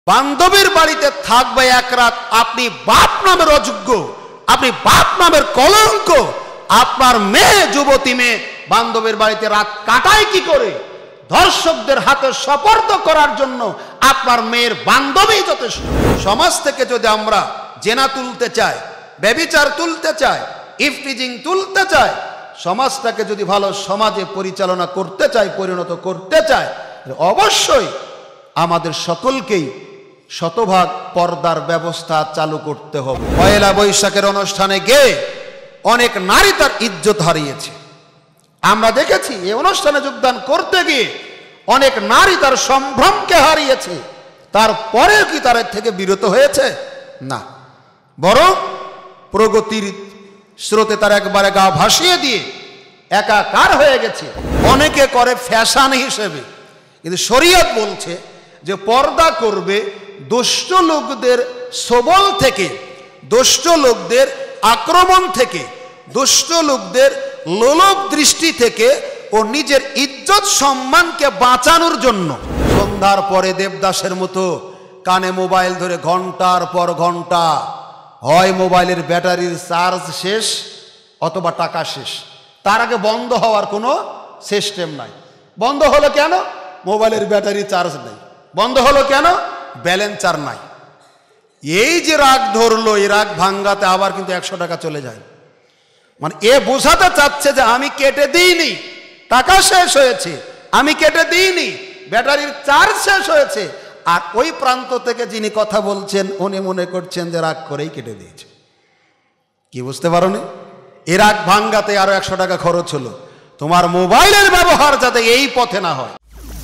বান্ধবীর বাড়িতে থাকবে এক রাত, আপনি বাপ নামের অযোগ্য, আপনি বাপ নামের কলঙ্ক। আপনার মেয়ে, যুবতী মেয়ে বান্ধবীর বাড়িতে রাত কাটায় কি করে? ধর্ষকদের হাতে সোপর্দ করার জন্য আপনার মেয়ের বান্ধবী যথেষ্ট। সমাজ থেকে যদি আমরা জেনা তুলতে চাই, ব্যভিচার তুলতে চাই, ইফটিজিং তুলতে চাই, সমাজটাকে যদি ভালো সমাজে পরিচালনা করতে চাই, পরিণত করতে চাই, অবশ্যই আমাদের সকলকেই শতভাগ পর্দার ব্যবস্থা চালু করতে হবে। পয়লা বৈশাখের অনুষ্ঠানে গিয়ে অনেক নারী তার ইজ্জত হারিয়েছে। আমরা দেখেছি এই অনুষ্ঠানে যোগদান করতে গিয়ে অনেক নারী তার সম্ভ্রমকে হারিয়েছে। তারপরেও কি তার থেকে বিরত হয়েছে? না, বরং প্রগতির স্রোতে তার একবারে গা ভাসিয়ে দিয়ে একাকার হয়ে গেছে। অনেকে করে ফ্যাশন হিসেবে, কিন্তু শরীয়ত বলছে যে পর্দা করবে দুষ্ট লোকদের সবল থেকে, দুষ্ট লোকদের আক্রমণ থেকে, দুষ্ট লোকদের লোলুপ দৃষ্টি থেকে ও নিজের ইজ্জত সম্মানকে বাঁচানোর জন্য। সন্ধ্যার পরে দেবদাসের মতো কানে মোবাইল ধরে ঘন্টার পর ঘন্টা, হয় মোবাইলের ব্যাটারির চার্জ শেষ অথবা টাকা শেষ, তার আগে বন্ধ হওয়ার কোনো সিস্টেম নাই। বন্ধ হলো কেন? মোবাইলের ব্যাটারি চার্জ নেই। বন্ধ হলো কেন? ব্যালেন্সার নাই। এই যে রাগ ধরলো, এই রাগ ভাঙ্গাতে আবার কিন্তু 100 টাকা চলে যায়। মানে এ বোঝাতে চাচ্ছে যে আমি কেটে দিইনি, টাকা শেষ হয়েছে, আমি কেটে দিইনি, ব্যাটারির চার্জ শেষ হয়েছে। আর ওই প্রান্ত থেকে যিনি কথা বলছেন উনি মনে করছেন যে রাগ করেই কেটে দিয়েছে। কি বুঝতে পারোনি? এ রাগ ভাঙ্গাতে আরো 100 টাকা খরচ হলো। তোমার মোবাইলের ব্যবহার যাতে এই পথে না হয়।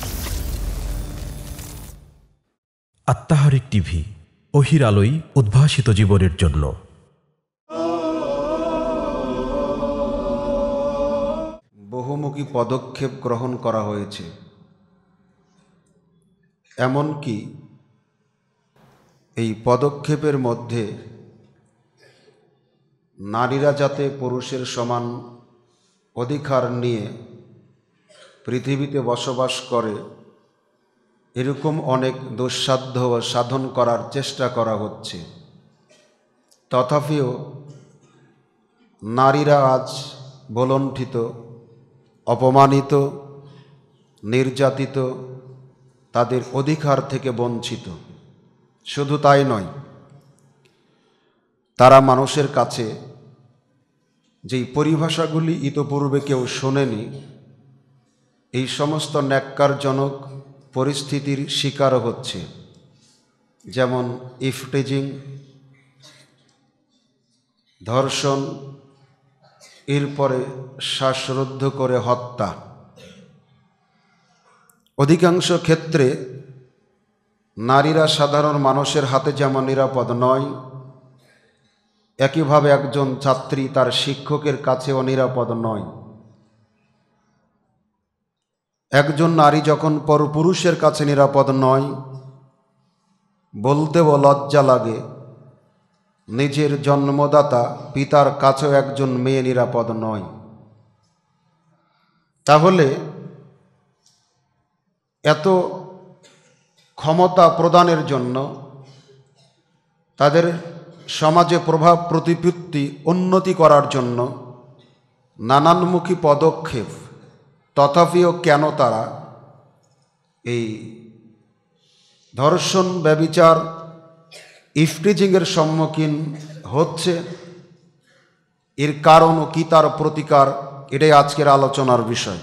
আত্মাহারিক টিভি, ওহির আলোয় উদ্ভাসিত জীবনের জন্য। বহুমুখী পদক্ষেপ গ্রহণ করা হয়েছে, এমনকি এই পদক্ষেপের মধ্যে নারীরা যাতে পুরুষের সমান অধিকার নিয়ে পৃথিবীতে বসবাস করে, এরকম অনেক দুঃসাধ্য সাধন করার চেষ্টা করা হচ্ছে। তথাপিও নারীরা আজ বলণ্ঠিত, অপমানিত, নির্যাতিত, তাদের অধিকার থেকে বঞ্চিত। শুধু তাই নয়, তারা মানুষের কাছে যেই পরিভাষাগুলি ইতপূর্বে কেউ শোনেনি, এই সমস্ত ন্যাক্কারজনক পরিস্থিতির শিকারও হচ্ছে। যেমন ইফটিজিং, ধর্ষণ, এরপরে শ্বাসরুদ্ধ করে হত্যা। অধিকাংশ ক্ষেত্রে নারীরা সাধারণ মানুষের হাতে যেমন নিরাপদ নয়, একইভাবে একজন ছাত্রী তার শিক্ষকের কাছেও নিরাপদ নয়। একজন নারী যখন পরপুরুষের কাছে নিরাপদ নয়, বলতেও লজ্জা লাগে, নিজের জন্মদাতা পিতার কাছেও একজন মেয়ে নিরাপদ নয়। তাহলে এত ক্ষমতা প্রদানের জন্য, তাদের সমাজে প্রভাব প্রতিপত্তি উন্নতি করার জন্য নানানমুখী পদক্ষেপ, তথাপিও কেন তারা এই ধর্ষণ, ব্যভিচার, ইফটিজিংয়ের সম্মুখীন হচ্ছে, এর কারণ ও কি তার প্রতিকার, এটাই আজকের আলোচনার বিষয়।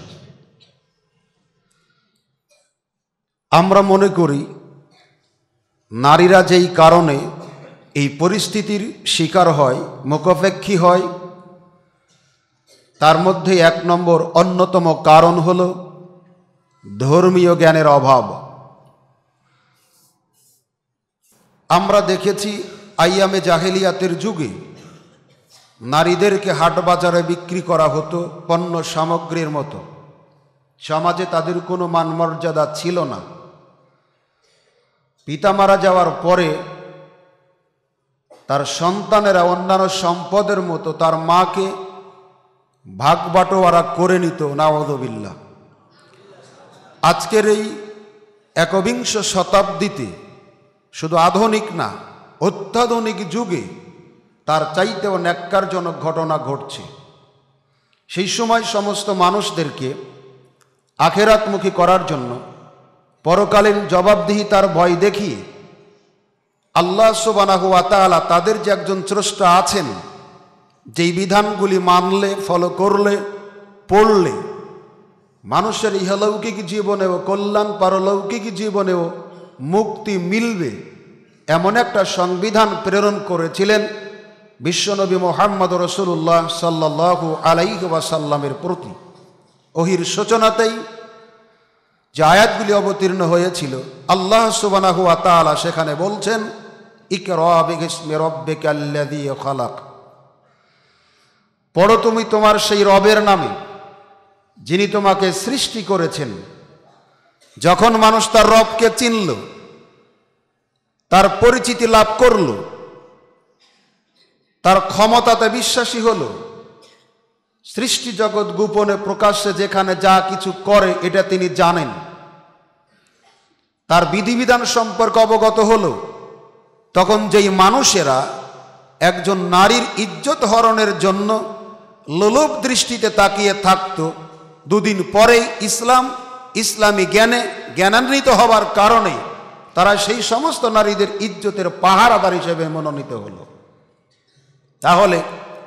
আমরা মনে করি নারীরা যেই কারণে এই পরিস্থিতির শিকার হয়, মুখাপেক্ষী হয়, তার মধ্যে 1 নম্বর অন্যতম কারণ হল ধর্মীয় জ্ঞানের অভাব। আমরা দেখেছি আইয়ামে জাহেলিয়াতের যুগে নারীদেরকে হাট বাজারে বিক্রি করা হতো পণ্য সামগ্রীর মতো। সমাজে তাদের কোনো মানমর্যাদা ছিল না। পিতা মারা যাওয়ার পরে তার সন্তানেরা অন্যান্য সম্পদের মতো তার মাকে ভাগ বাটোয়ারা করে নিত। নাউযুবিল্লাহ। আজকের এই 21 শতাব্দীতে শুধু আধুনিক না, অত্যাধুনিক যুগে তার চাইতেও ন্যাক্কারজনক ঘটনা ঘটছে। সেই সময় সমস্ত মানুষদেরকে আখেরাতমুখী করার জন্য পরকালীন জবাবদিহিতার ভয় দেখিয়ে আল্লাহ সুবহানাহু ওয়া তাআলা তাদের যে একজন স্রষ্টা আছেন, যেই বিধানগুলি মানলে, ফলো করলে, পড়লে মানুষের ইহলৌকিক জীবনেও কল্যাণ, পারলৌকিক জীবনেও মুক্তি মিলবে, এমন একটা সংবিধান প্রেরণ করেছিলেন বিশ্বনবী মুহাম্মদ রাসূলুল্লাহ সাল্লাল্লাহু আলাইহি ওয়াসাল্লামের প্রতি। ওহির সূচনাতেই যে আয়াতগুলি অবতীর্ণ হয়েছিল, আল্লাহ সুবহানাহু ওয়া তাআলা সেখানে বলছেন, ইকরা বিসমি রাব্বিকাল্লাযী খালাক, পড়ো তুমি তোমার সেই রবের নামে যিনি তোমাকে সৃষ্টি করেছেন। যখন মানুষ তার রবকে চিনল, তার পরিচিতি লাভ করল, তার ক্ষমতাতে বিশ্বাসী হলো, সৃষ্টি জগৎ গোপনে প্রকাশ্যে যেখানে যা কিছু করে এটা তিনি জানেন, তার বিধিবিধান সম্পর্কে অবগত হলো, তখন যেই মানুষেরা একজন নারীর ইজ্জত হরণের জন্য লোলুপ দৃষ্টিতে তাকিয়ে থাকত, দুদিন পরেই ইসলামী জ্ঞানান্বিত হবার কারণে তারা সেই সমস্ত নারীদের ইজ্জতের পাহারাদার হিসেবে মনোনীত হলো। তাহলে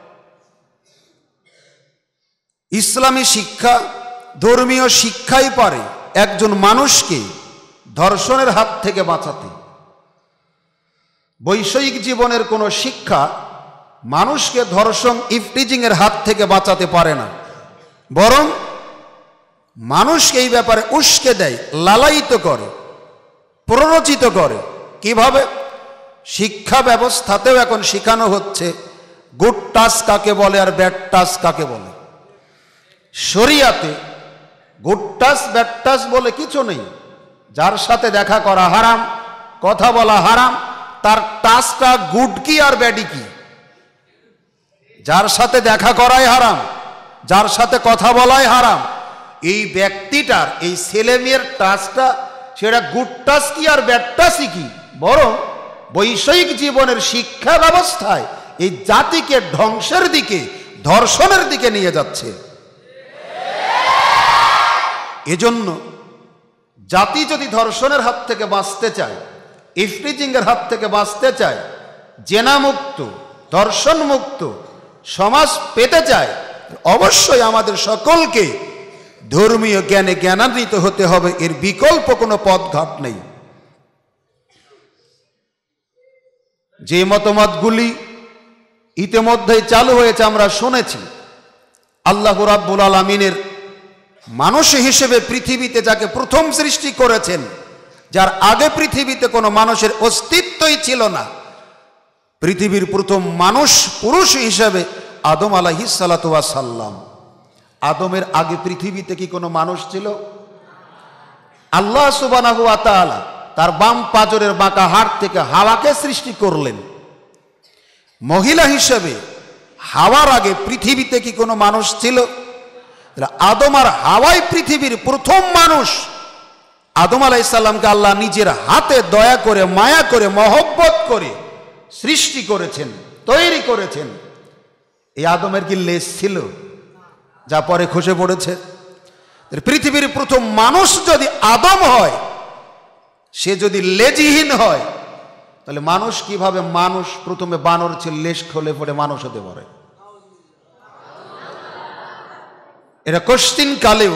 ইসলামী শিক্ষা, ধর্মীয় শিক্ষাই পারে একজন মানুষকে ধর্ষণের হাত থেকে বাঁচাতে। বৈষয়িক জীবনের কোনো শিক্ষা মানুষকে ধর্ষণ, ইফটিজিংয়ের হাত থেকে বাঁচাতে পারে না, বরং মানুষকে এই ব্যাপারে উস্কে দেয়, লালায়িত করে, প্ররোচিত করে। কিভাবে? শিক্ষা ব্যবস্থাতেও এখন শেখানো হচ্ছে গুড টাচ কাকে বলে আর ব্যাড টাচ কাকে বলে। শরিয়াতে গুড টাচ ব্যাড টাচ বলে কিছু নেই। যার সাথে দেখা করা হারাম, কথা বলা হারাম, তার টাচটা গুড কি আর ব্যাডি কি? যার সাথে দেখা করাই হারাম, যার সাথে কথা বলাই হারাম, এই ব্যক্তিটার, এই ছেলে মেয়ের টাচটা সেটা গুড টাচ কি আর ব্যাড টাচই কি? বরং বৈষয়িক জীবনের শিক্ষা ব্যবস্থায় এই জাতিকে ধ্বংসের দিকে, ধর্ষণের দিকে নিয়ে যাচ্ছে। এজন্য জাতি যদি ধর্ষণের হাত থেকে বাঁচতে চায়, ইফটিজিংয়ের হাত থেকে বাঁচতে চায়, জেনা মুক্ত, ধর্ষণ মুক্ত সমাজ পেতে চায়, অবশ্যই আমাদের সকলকে ধর্মীয় জ্ঞানে জ্ঞানান্বিত হতে হবে। এর বিকল্প কোনো পথঘাট নেই। যে মতবাদগুলি ইতিমধ্যেই চালু হয়েছে আমরা শুনেছি, আল্লাহ রাব্বুল আলামিনের মানুষ হিসেবে পৃথিবীতে যাকে প্রথম সৃষ্টি করেছেন, যার আগে পৃথিবীতে কোনো মানুষের অস্তিত্বই ছিল না, পৃথিবীর প্রথম মানুষ পুরুষ হিসেবে আদম আলাইহিস সালাতু ওয়াস সালাম। আদমের আগে পৃথিবীতে কি কোনো মানুষ ছিল? আল্লাহ সুবহানাহু ওয়া তাআলা তার বাম পাজরের বাঁকা হাড় থেকে হাওয়াকে সৃষ্টি করলেন। মহিলা হিসেবে হাওয়ার আগে পৃথিবীতে কি কোনো মানুষ ছিল? আদম আর হাওয়াই পৃথিবীর প্রথম মানুষ। আদম আলাইহিস সালামকে আল্লাহ নিজের হাতে দয়া করে, মায়া করে, মহব্বত করে সৃষ্টি করেছেন, তৈরি করেছেন। এই আদমের কি লেজ ছিল যা পরে খসে পড়েছে? পৃথিবীর প্রথম মানুষ যদি আদম হয়, সে যদি লেজহীন হয়, তাহলে মানুষ কিভাবে মানুষ? প্রথমে বানর ছিল, লেজ খোলে পড়ে মানুষ হতে পারে? এটা কোশ্চিন কালেও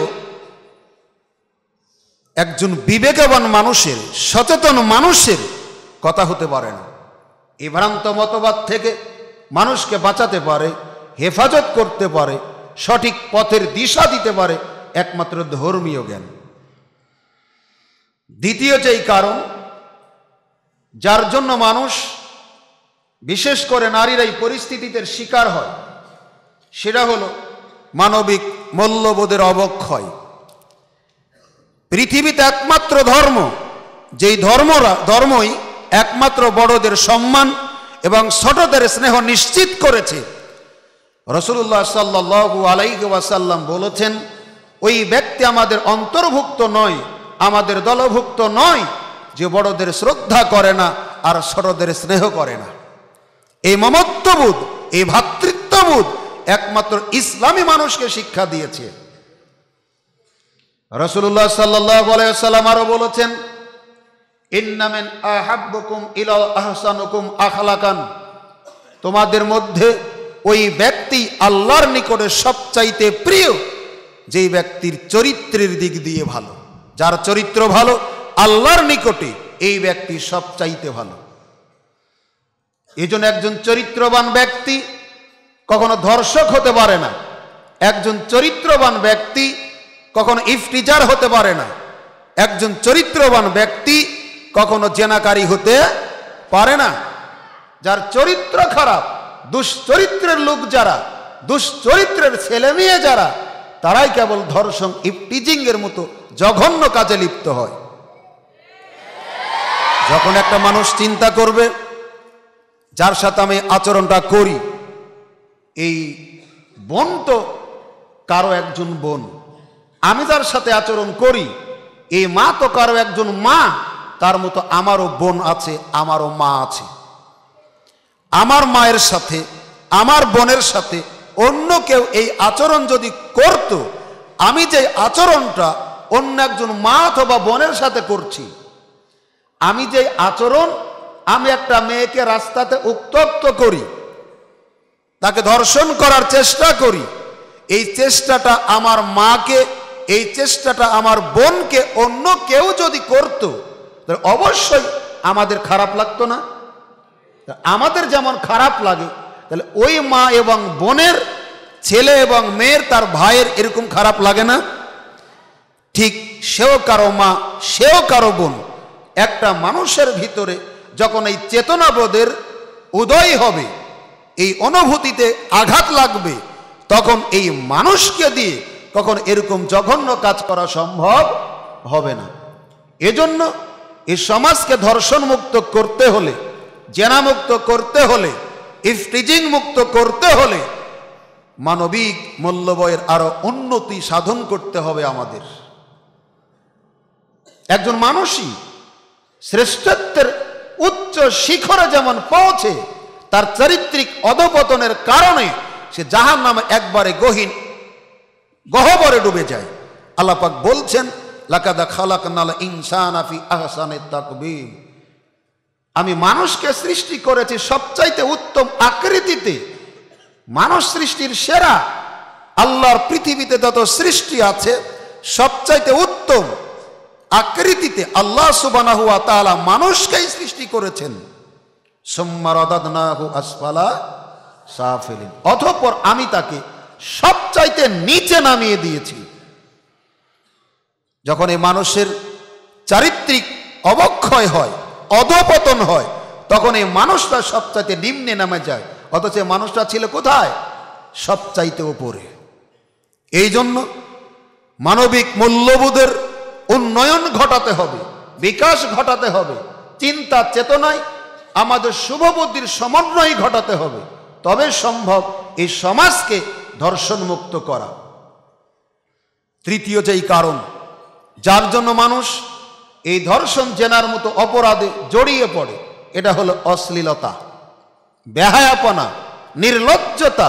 একজন বিবেকবান মানুষের, সচেতন মানুষের কথা হতে পারে না। এই ভ্রান্ত মতবাদ থেকে মানুষকে বাঁচাতে পারে, হেফাজত করতে পারে, সঠিক পথের দিশা দিতে পারে একমাত্র ধর্মীয় জ্ঞান। দ্বিতীয় যেই কারণ যার জন্য মানুষ, বিশেষ করে নারীরা এই পরিস্থিতিতে শিকার হয়, সেটা হলো মানবিক মূল্যবোধের অবক্ষয়। পৃথিবীতে একমাত্র ধর্ম, যেই ধর্মই একমাত্র বড়দের সম্মান এবং ছোটদের স্নেহ নিশ্চিত করেছে। রাসূলুল্লাহ সাল্লাল্লাহু আলাইহি ওয়াসাল্লাম বলেছেন, ওই ব্যক্তি আমাদের অন্তর্ভুক্ত নয়, আমাদের দলভুক্ত নয়, যে বড়দের শ্রদ্ধা করে না আর ছোটদের স্নেহ করে না। এই মমত্ববোধ, এই ভ্রাতৃত্ববোধ একমাত্র ইসলামী মানুষকে শিক্ষা দিয়েছে। রাসূলুল্লাহ সাল্লাল্লাহু আলাইহি ওয়াসাল্লাম আরো বলেছেন, ইন্না মিন আহাব্বুকুম ইলা আহসানুকুম আখলাকান, তোমাদের মধ্যে ওই ব্যক্তি আল্লাহর নিকটে সবচাইতে প্রিয় যেই ব্যক্তির চরিত্রের দিক দিয়ে ভালো। যার চরিত্র ভালো আল্লাহর নিকটে এই ব্যক্তি সবচাইতে ভালো। এই জন্য একজন চরিত্রবান ব্যক্তি কখনো ধর্ষক হতে পারে না, একজন চরিত্রবান ব্যক্তি কখনো ইফতিজার হতে পারে না, একজন চরিত্রবান ব্যক্তি কখনো জেনাকারী হতে পারে না। যার চরিত্র খারাপ, দুশ্চরিত্রের লোক যারা, দুশ্চরিত্রের ছেলে মেয়ে যারা, তারাই কেবল ধর্ষণ ইফতিজিং এর মতো জঘন্য কাজে লিপ্ত হয়। যখন একটা মানুষ চিন্তা করবে যার সাথে আমি আচরণটা করি, এই বোন তো কারো একজন বোন, আমি যার সাথে আচরণ করি এই মা তো কারো একজন মা, তার মতো আমারও বোন আছে, আমারও মা আছে। আমার মায়ের সাথে, আমার বোনের সাথে অন্য কেউ এই আচরণ যদি করত, আমি যে আচরণটা অন্য একজন মা অথবা বোনের সাথে করছি, আমি যে আচরণ আমি একটা মেয়েকে রাস্তাতে উত্ত্যক্ত করি, তাকে ধর্ষণ করার চেষ্টা করি, এই চেষ্টাটা আমার মাকে, এই চেষ্টাটা আমার বোনকে অন্য কেউ যদি করত, তাহলে অবশ্যই আমাদের খারাপ লাগতো না? আমাদের যেমন খারাপ লাগে, তাহলে ওই মা এবং বোনের, ছেলে এবং মেয়ের, তার ভাইয়ের এরকম খারাপ লাগে না? ঠিক সেও কারো মা, সেও কারো বোন। একটা মানুষের ভিতরে যখন এই চেতনাবোধের উদয় হবে, এই অনুভূতিতে আঘাত লাগবে, তখন এই মানুষকে দিয়ে কখন এরকম জঘন্য কাজ করা সম্ভব হবে না। এজন্য এই সমাজকে ধর্ষণ মুক্ত করতে হলে, জেনা মুক্ত করতে হলে, ইফতিজিং মুক্ত করতে হলে মানবিক মূল্যবোধের আরো উন্নতি সাধন করতে হবে আমাদের। একজন মানুষই শ্রেষ্ঠত্বের উচ্চ শিখরে যেমন পৌঁছে, তার চারিত্রিক অধপতনের কারণে সে জাহান্নামে একবারে গহ্বরে ডুবে যায়। আল্লাহ পাক বলছেন, লাকাদ খালাকনাল ইনসানা ফি আহসানি তাকবীম, আমি মানুষকে সৃষ্টি করেছি সবচাইতে উত্তম আকৃতিতে। মানুষ সৃষ্টির সেরা। আল্লাহর পৃথিবীতে যত সৃষ্টি আছে সবচাইতে উত্তম আকৃতিতে আল্লাহ সুবহানাহু ওয়া তাআলা মানুষকেই সৃষ্টি করেছেন। সুম্মা রাদাদনাহু আসফালা সাফিলিন, অতঃপর আমি তাকে সবচাইতে নিচে নামিয়ে দিয়েছি। যখন এই মানুষের চারিত্রিক অবক্ষয় হয়, অধপতন হয়, তখন এই মানুষটা সবচাইতে নিম্নে নামে যায়, অথচ মানুষটা ছিল কোথায়? সবচাইতে উপরে। এই জন্য মানবিক মূল্যবোধের উন্নয়ন ঘটাতে হবে, বিকাশ ঘটাতে হবে, চিন্তা চেতনায় আমাদের শুভবুদ্ধির সমন্বয় ঘটাতে হবে, তবে সম্ভব এই সমাজকে ধর্ষণ মুক্ত করা। তৃতীয় যেই কারণ যার জন্য মানুষ এই ধর্ষণ জেনার মতো অপরাধে জড়িয়ে পড়ে, এটা হলো অশ্লীলতা, বেহায়াপনা, নির্লজ্জতা।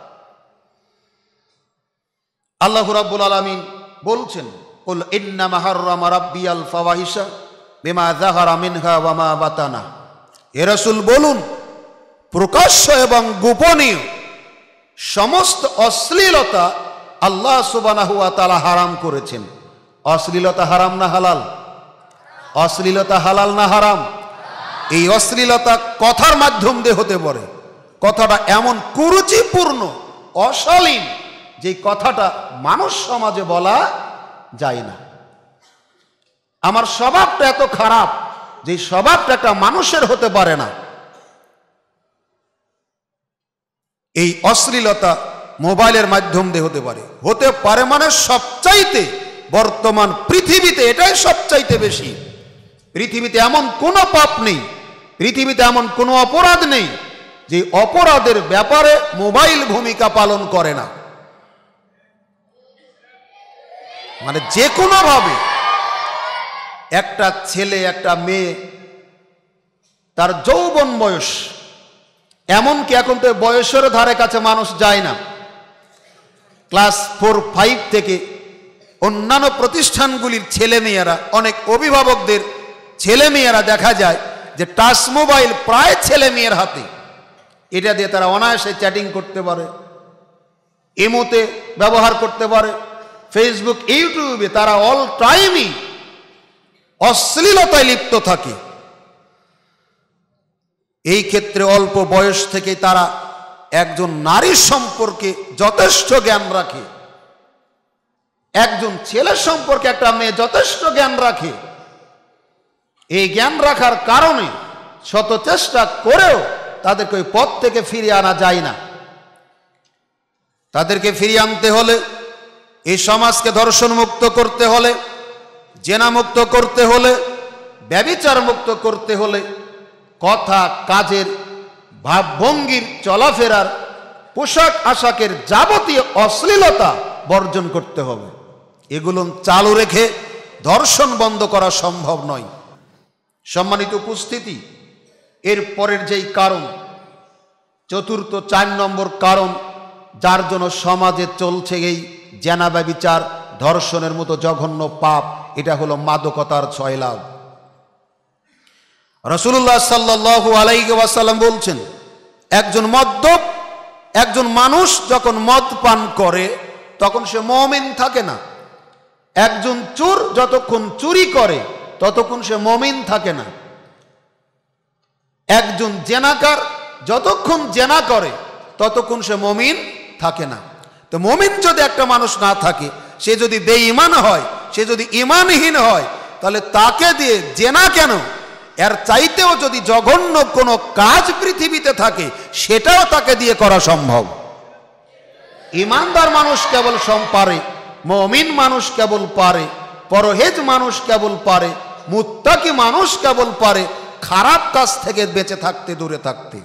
আল্লাহ রাব্বুল আলামিন বলছেন, কুল ইন্নামা হাররামা রাব্বিয়াল ফাওয়াহিশা বিমা যাহারা মিনহা ওয়া মা বাতানা। হে রাসূল বলুন, প্রকাশ্য এবং গোপনীয় সমস্ত অশ্লীলতা আল্লাহ সুবহানাহু ওয়া তাআলা হারাম করেছেন। অশ্লীলতা হারাম না হালাল? অশ্লীলতা হালাল না হারাম? এই অশ্লীলতা কথার মাধ্যম দিয়ে হতে পারে। কথাটা এমন কুরুচিপূর্ণ, অশালীন, যে কথাটা মানুষ সমাজে বলা যায় না। আমার স্বভাবটা এত খারাপ যে স্বভাবটা একটা মানুষের হতে পারে না। এই অশ্লীলতা মোবাইলের মাধ্যম দিয়ে হতে পারে। হতে পারে মানে সবচাইতে বর্তমান পৃথিবীতে এটাই সবচাইতে বেশি। পৃথিবীতে এমন কোনো পাপ নেই, পৃথিবীতে এমন কোনো অপরাধ নেই যে অপরাধের ব্যাপারে মোবাইল ভূমিকা পালন করে না। মানে যে কোনো ভাবে একটা ছেলে একটা মেয়ে তার যৌবন বয়স, এমনকি এখন তো বয়সের ধারে কাছে মানুষ যায় না, ক্লাস 4-5 থেকে অন্যান্য প্রতিষ্ঠানগুলির ছেলেমেয়েরা, অনেক অভিভাবকদের ছেলেমেয়েরা দেখা যায় যে টাচ মোবাইল প্রায় ছেলেমেয়ের হাতে। এটা দিয়ে তারা অনায়াসে চ্যাটিং করতে পারে, ইমোতে ব্যবহার করতে পারে, ফেসবুক ইউটিউবে তারা অল টাইমই অশ্লীলতায় লিপ্ত থাকে। এই ক্ষেত্রে অল্প বয়স থেকে তারা একজন নারীর সম্পর্কে যথেষ্ট জ্ঞান রাখে, একজন ছেলে সম্পর্কে একটা মেয়ে যথেষ্ট জ্ঞান রাখে। এই জ্ঞান রাখার কারণে শত চেষ্টা করেও তাদেরকে ওই পথ থেকে ফিরিয়ে আনা যায় না। তাদেরকে ফিরিয়ে আনতে হলে, এই সমাজকে ধর্ষণ মুক্ত করতে হলে, জেনা মুক্ত করতে হলে, ব্যভিচার মুক্ত করতে হলে কথা, কাজের, ভাবভঙ্গির, চলাফেরার, পোশাক আশাকের যাবতীয় অশ্লীলতা বর্জন করতে হবে। এগুলো চালু রেখে ধর্ষণ বন্ধ করা সম্ভব নয়। সম্মানিত উপস্থিতি, এর পরের যেই কারণ, চতুর্থ 4 নম্বর কারণ যার জন্য সমাজে চলছে এই জেনা, ব্যভিচার, ধর্ষণের মতো জঘন্য পাপ, এটা হলো মাদকতার ছয়লাভ। রাসূলুল্লাহ সাল্লাল্লাহু আলাইহি ওয়াসাল্লাম বলছেন, একজন মানুষ যখন মদ পান করে তখন সে মুমিন থাকে না। একজন চোর যতক্ষণ চুরি করে ততক্ষণ সে মুমিন থাকে না। একজন জেনাকার যতক্ষণ জেনা করে ততক্ষণ সে মুমিন থাকে না। তো মুমিন যদি একটা মানুষ না থাকে, সে যদি বেঈমান হয়, সে যদি ঈমানহীন হয়, তাহলে তাকে দিয়ে জেনা কেন, এর চাইতেও যদি জঘন্য কোনো কাজ পৃথিবীতে থাকে সেটাও তাকে দিয়ে করা সম্ভব। ঈমানদার মানুষ কেবল পারে, মুমিন মানুষ কেবল পারে, পরহেজ মানুষ কেবল পারে, মুত্তাকি মানুষ কেবল পারে খারাপ কাজ থেকে বেঁচে থাকতে, দূরে থাকতে।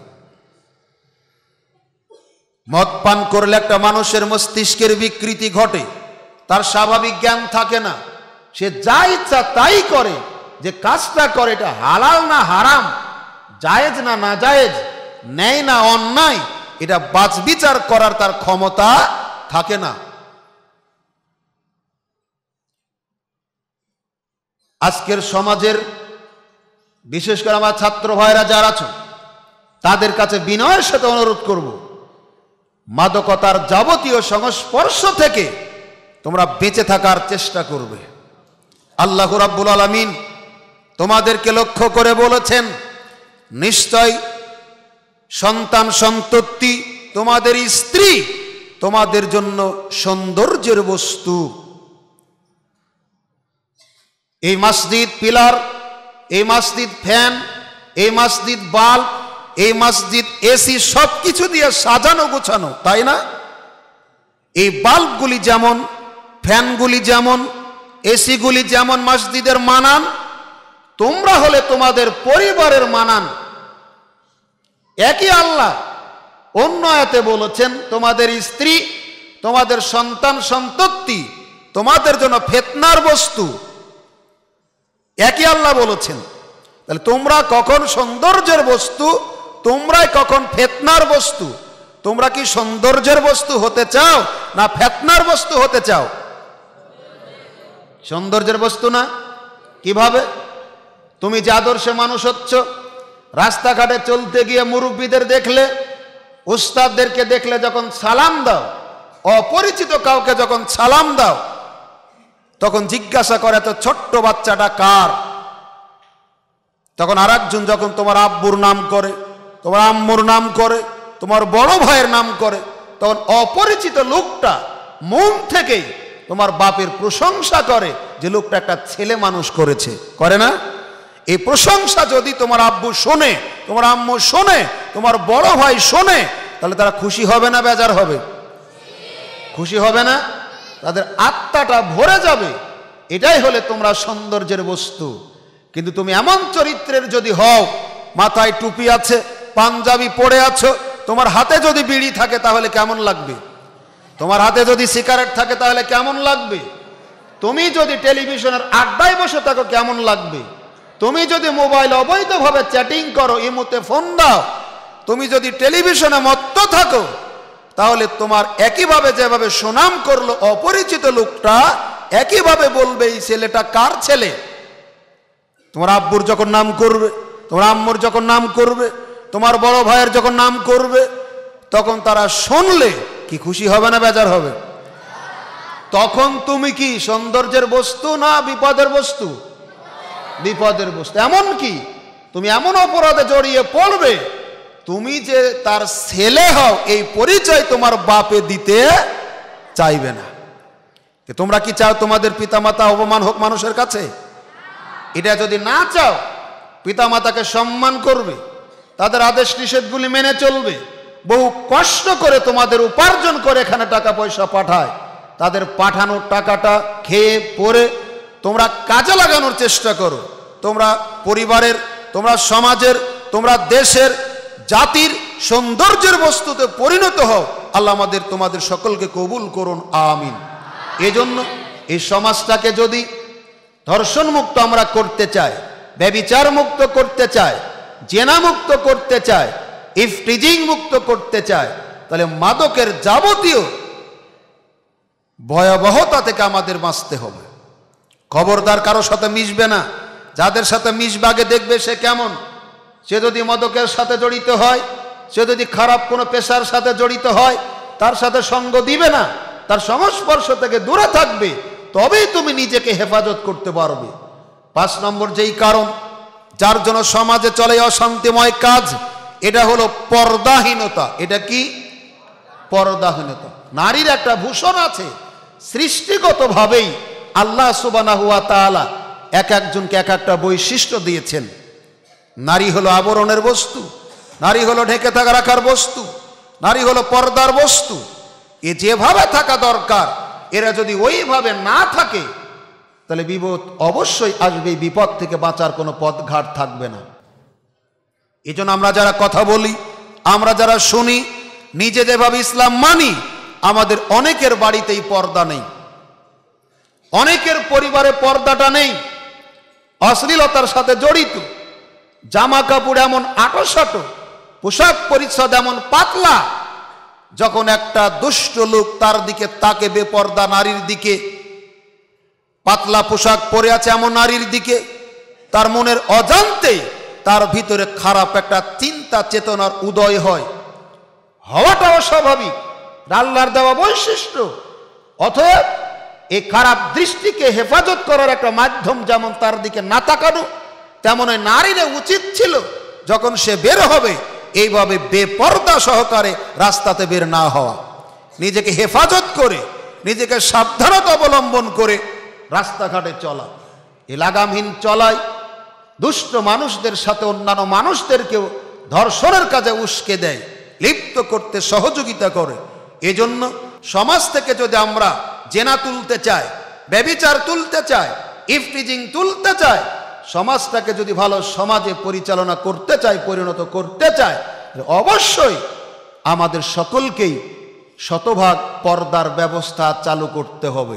মদ পান করলে একটা মানুষের মস্তিষ্কের বিকৃতি ঘটে, তার স্বাভাবিক জ্ঞান থাকে না, সে যা ইচ্ছা তাই করে, যে কাজটা করে এটা হালাল না হারাম, জায়েজ না নাজায়েজ, ন্যায় না অন্যায়, এটা বাছবিচার করার তার ক্ষমতা থাকে না। আজকের সমাজের, বিশেষ করে আমার ছাত্র ভাইরা যারা আছো, তাদের কাছে বিনয়ের সাথে অনুরোধ করব, মাদকতার যাবতীয় সংস্পর্শ থেকে তোমরা বেঁচে থাকার চেষ্টা করবে। আল্লাহ রাব্বুল আলামিন তোমাদেরকে লক্ষ্য করে বলেছেন, নিশ্চয় সন্তান সন্ততি, তোমাদের স্ত্রী তোমাদের জন্য সৌন্দর্যের বস্তু। এই মসজিদ পিলার, এই মসজিদ ফ্যান, এই মসজিদ বাল্ব, এই মসজিদ এসি সবকিছু দিয়ে সাজানো গোছানো, তাই না? এই বাল্বগুলি যেমন, ফ্যানগুলি যেমন, এসিগুলি যেমন মসজিদের মানান, তোমরা হলে তোমাদের পরিবারের মানান। একই আল্লাহ অন্য আয়াতে বলেছেন, তোমাদের স্ত্রী, তোমাদের সন্তান সন্ততি তোমাদের জন্য ফিতনার বস্তু। একই আল্লাহ বলেছেন। তাহলে তোমরা কখন সৌন্দর্যের বস্তু, তোমরাই কখন ফিতনার বস্তু? তোমরা কি সৌন্দর্যের বস্তু হতে চাও না ফিতনার বস্তু হতে চাও? সৌন্দর্যের বস্তু না। কিভাবে? তুমি যে আদর্শে মানুষ হচ্ছ, রাস্তাঘাটে চলতে গিয়ে মুরব্বীদের দেখলে, উস্তাদদেরকে দেখলে যখন সালাম দাও, অপরিচিত কাউকে যখন সালাম দাও, তখন জিজ্ঞাসা করে তো ছোট্ট বাচ্চাটা কার? তখন আরেকজন যখন তোমার আব্বুর নাম করে, তোমার আম্মুর নাম করে, তোমার বড় ভাইয়ের নাম করে, তখন অপরিচিত লোকটা মন থেকেই তোমার বাপের প্রশংসা করে যে লোকটা একটা ছেলে মানুষ করেছে, করে না? এই প্রশংসা যদি তোমার আব্বু শোনে, তোমার আম্মু শোনে, তোমার বড় ভাই শোনে, তাহলে তারা খুশি হবে না বেজার হবে? খুশি হবে না? তাদের আত্মাটা ভরে যাবে। এটাই হলে তোমরা সৌন্দর্যের বস্তু। কিন্তু তুমি এমন চরিত্রের যদি হও, মাথায় টুপি আছে, পাঞ্জাবি পরে আছো, তোমার হাতে যদি বিড়ি থাকে তাহলে কেমন লাগবে? তোমার হাতে যদি সিগারেট থাকে তাহলে কেমন লাগবে? তুমি যদি টেলিভিশনের আড্ডায় বসে থাকো কেমন লাগবে? তুমি যদি মোবাইল অবৈধভাবে চ্যাটিং করো, ইমোতে ফোন দাও, তুমি যদি টেলিভিশনে মত্ত থাকো, তাহলে তোমার একইভাবে যেভাবে সুনাম করলো অপরিচিত লোকটা, একইভাবে বলবে এই ছেলেটা কার ছেলে। তোমার আব্বুর যখন নাম করবে, তোমার আম্মুর যখন নাম করবে, তোমার বড় ভাইয়ের যখন নাম করবে, তখন তারা শুনলে কি খুশি হবে না বেজার হবে? তখন তুমি কি সৌন্দর্যের বস্তু না বিপদের বস্তু? বিপদের বস্তু। এমন কি তুমি এমন অপরাধে জড়িয়ে পড়বে, তুমি যে তার ছেলে হও এই পরিচয় তোমার বাপে দিতে চাইবে না। তোমরা কি চাও তোমাদের পিতামাতা অপমান হোক মানুষের কাছে? এটা যদি না চাও, পিতামাতাকে সম্মান করবে, তাদের আদেশ নিষেধগুলি মেনে চলবে, বহু কষ্ট করে তোমাদের উপার্জন করে এখানে টাকা পয়সা পাঠায়, তাদের পাঠানোর টাকাটা খেয়ে পরে তোমরা কাজে লাগানোর চেষ্টা করো। তোমরা পরিবারের, তোমরা সমাজের, তোমরা দেশের, জাতির সৌন্দর্যের বস্তুতে পরিণত হও। আল্লাহ আমাদের তোমাদের সকলকে কবুল করুন, আমিন। এজন্য এই সমাজটাকে যদি ধর্ষণ মুক্ত আমরা করতে চাই, ব্যভিচার মুক্ত করতে চাই, জেনা মুক্ত করতে চাই, ইফটিজিং মুক্ত করতে চাই, তাহলে মাদকের যাবতীয় ভয়াবহতা থেকে আমাদের বাঁচতে হবে। খবরদার কারো সাথে মিশবে না। যাদের সাথে মিশবে আগে দেখবে সে কেমন। সে যদি মাদকের সাথে জড়িত হয়, সে যদি খারাপ কোনো পেশার সাথে জড়িত হয়, তার সাথে সঙ্গ দিবে না, তার সংস্পর্শ থেকে দূরে থাকবে, তবেই তুমি নিজেকে হেফাজত করতে পারবে। 5 নম্বর যেই কারণ যার জন্য সমাজে চলে অশান্তিময় কাজ, এটা হলো পর্দাহীনতা। এটা কি? পর্দাহীনতা। নারীর একটা ভূষণ আছে, সৃষ্টিগতভাবেই আল্লাহ সুবহানাহু ওয়া তাআলা এক একজনকে এক একটা বৈশিষ্ট্য দিয়েছেন। নারী হলো আবরণের বস্তু, নারী হলো ঢেকে থাকা রাখার বস্তু, নারী হলো পর্দার বস্তু। এ যেভাবে থাকা দরকার, এরা যদি ওইভাবে না থাকে, তাহলে বিপদ অবশ্যই আসবে। বিপদ থেকে বাঁচার কোনো পথঘাট থাকবে না। এজন্য আমরা যারা কথা বলি, আমরা যারা শুনি, নিজে যেভাবে ইসলাম মানি, আমাদের অনেকের বাড়িতেই পর্দা নেই, অনেকের পরিবারে পর্দাটা নেই, অশ্লীলতার সাথে জড়িত, জামা কাপড় এমন আঁটোসাঁটো, পোশাক পরিচ্ছদ এমন পাতলা, যখন একটা দুষ্ট লোক তার দিকে তাকে, বেপর্দা নারীর দিকে, পাতলা পোশাক পরে আছে এমন নারীর দিকে, তার মনের অজান্তে তার ভিতরে খারাপ একটা চিন্তা চেতনার উদয় হয়। হওয়াটাও স্বাভাবিক, আল্লাহর দেওয়া বৈশিষ্ট্য। অতএব এই খারাপ দৃষ্টিকে হেফাজত করার একটা মাধ্যম যেমন তার দিকে না তাকানো, তেমন নারীর উচিত ছিল যখন সে বের হবে এইভাবে বেপর্দা সহকারে রাস্তাতে বের না হওয়া, নিজেকে হেফাজত করে, নিজেকে সাবধানতা অবলম্বন করে রাস্তাঘাটে চলা। এই লাগামহীন চলায় দুষ্ট মানুষদের সাথে অন্যান্য মানুষদেরকেও ধর্ষণের কাজে উস্কে দেয়, লিপ্ত করতে সহযোগিতা করে। এজন্য সমাজ থেকে যদি আমরা জেনা তুলতে চাই, ব্যভিচার তুলতে চাই, ইফটিজিং তুলতে চাই, সমাজটাকে যদি ভালো সমাজে পরিচালনা করতে চাই, পরিণত করতে চাই, অবশ্যই আমাদের সকলকেই শতভাগ পর্দার ব্যবস্থা চালু করতে হবে।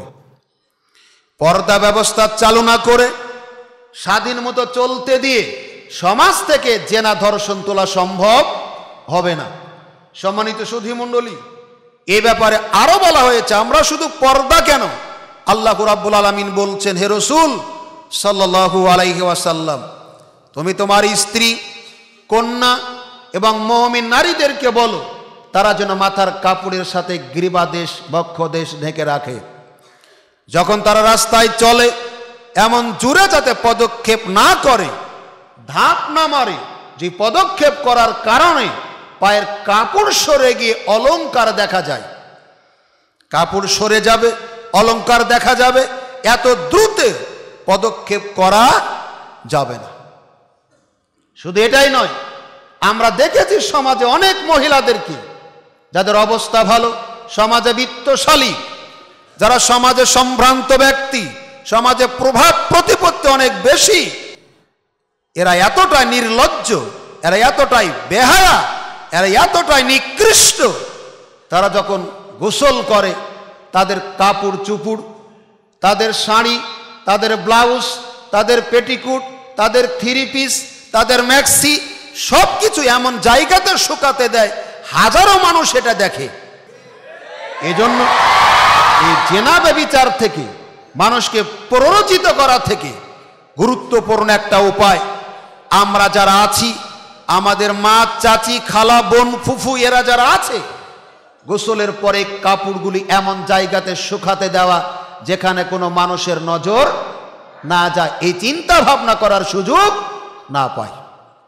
পর্দা ব্যবস্থা চালু না করে স্বাধীন মতো চলতে দিয়ে সমাজ থেকে জেনা ধর্ষণ তোলা সম্ভব হবে না। সম্মানিত সুধী মণ্ডলী, এ ব্যাপারে আরো বলা হয়েছে, আমরা শুধু পর্দা কেন, আল্লাহ রাব্বুল আলামিন বলছেন, হে রাসূল সাল্লাল্লাহু আলাইহি ওয়াসাল্লাম, তুমি তোমার স্ত্রী, কন্যা এবং মুমিন নারীদেরকে বলো তারা যেন মাথার কাপড়ের সাথে গ্রীবাদেশ, বক্ষদেশ ঢেকে রাখে। যখন তারা রাস্তায় চলে এমন জোরে যাতে পদক্ষেপ না করে, ধাপ না মারে, যে পদক্ষেপ করার কারণে পায়ের কাপড় সরে গিয়ে অলংকার দেখা যায়, কাপড় সরে যাবে, অলংকার দেখা যাবে, এত দ্রুত পদক্ষেপ করা যাবে না। শুধু এটাই নয়, আমরা দেখেছি সমাজে অনেক মহিলাদেরকে যাদের অবস্থা ভালো, সমাজে বিত্তশালী, যারা সমাজে সম্ভ্রান্ত ব্যক্তি, সমাজে প্রভাব প্রতিপত্তি অনেক বেশি, এরা এতটাই নির্লজ্জ, এরা এতটাই বেহায়া, এরা এতটাই নিকৃষ্ট, তারা যখন গোসল করে তাদের কাপড় চুপুর তাদের শাড়ি, তাদের ব্লাউজ, তাদের পেটিকুট, তাদের থ্রি পিস, তাদের ম্যাক্সি সব কিছু এমন জায়গাতে শুকাতে দেয়, হাজারো মানুষ এটা দেখে। এজন্য এই জেনা ব্যভিচার থেকে মানুষকে প্ররোচিত করা থেকে গুরুত্বপূর্ণ একটা উপায়, আমরা যারা আছি, আমাদের মা, চাচি, খালা, বোন, ফুফু এরা যারা আছে, গোসলের পরে কাপড়গুলি এমন জায়গাতে শুকাতে দেওয়া যেখানে কোনো মানুষের নজর না যায়, এই চিন্তা ভাবনা করার সুযোগ না পায়।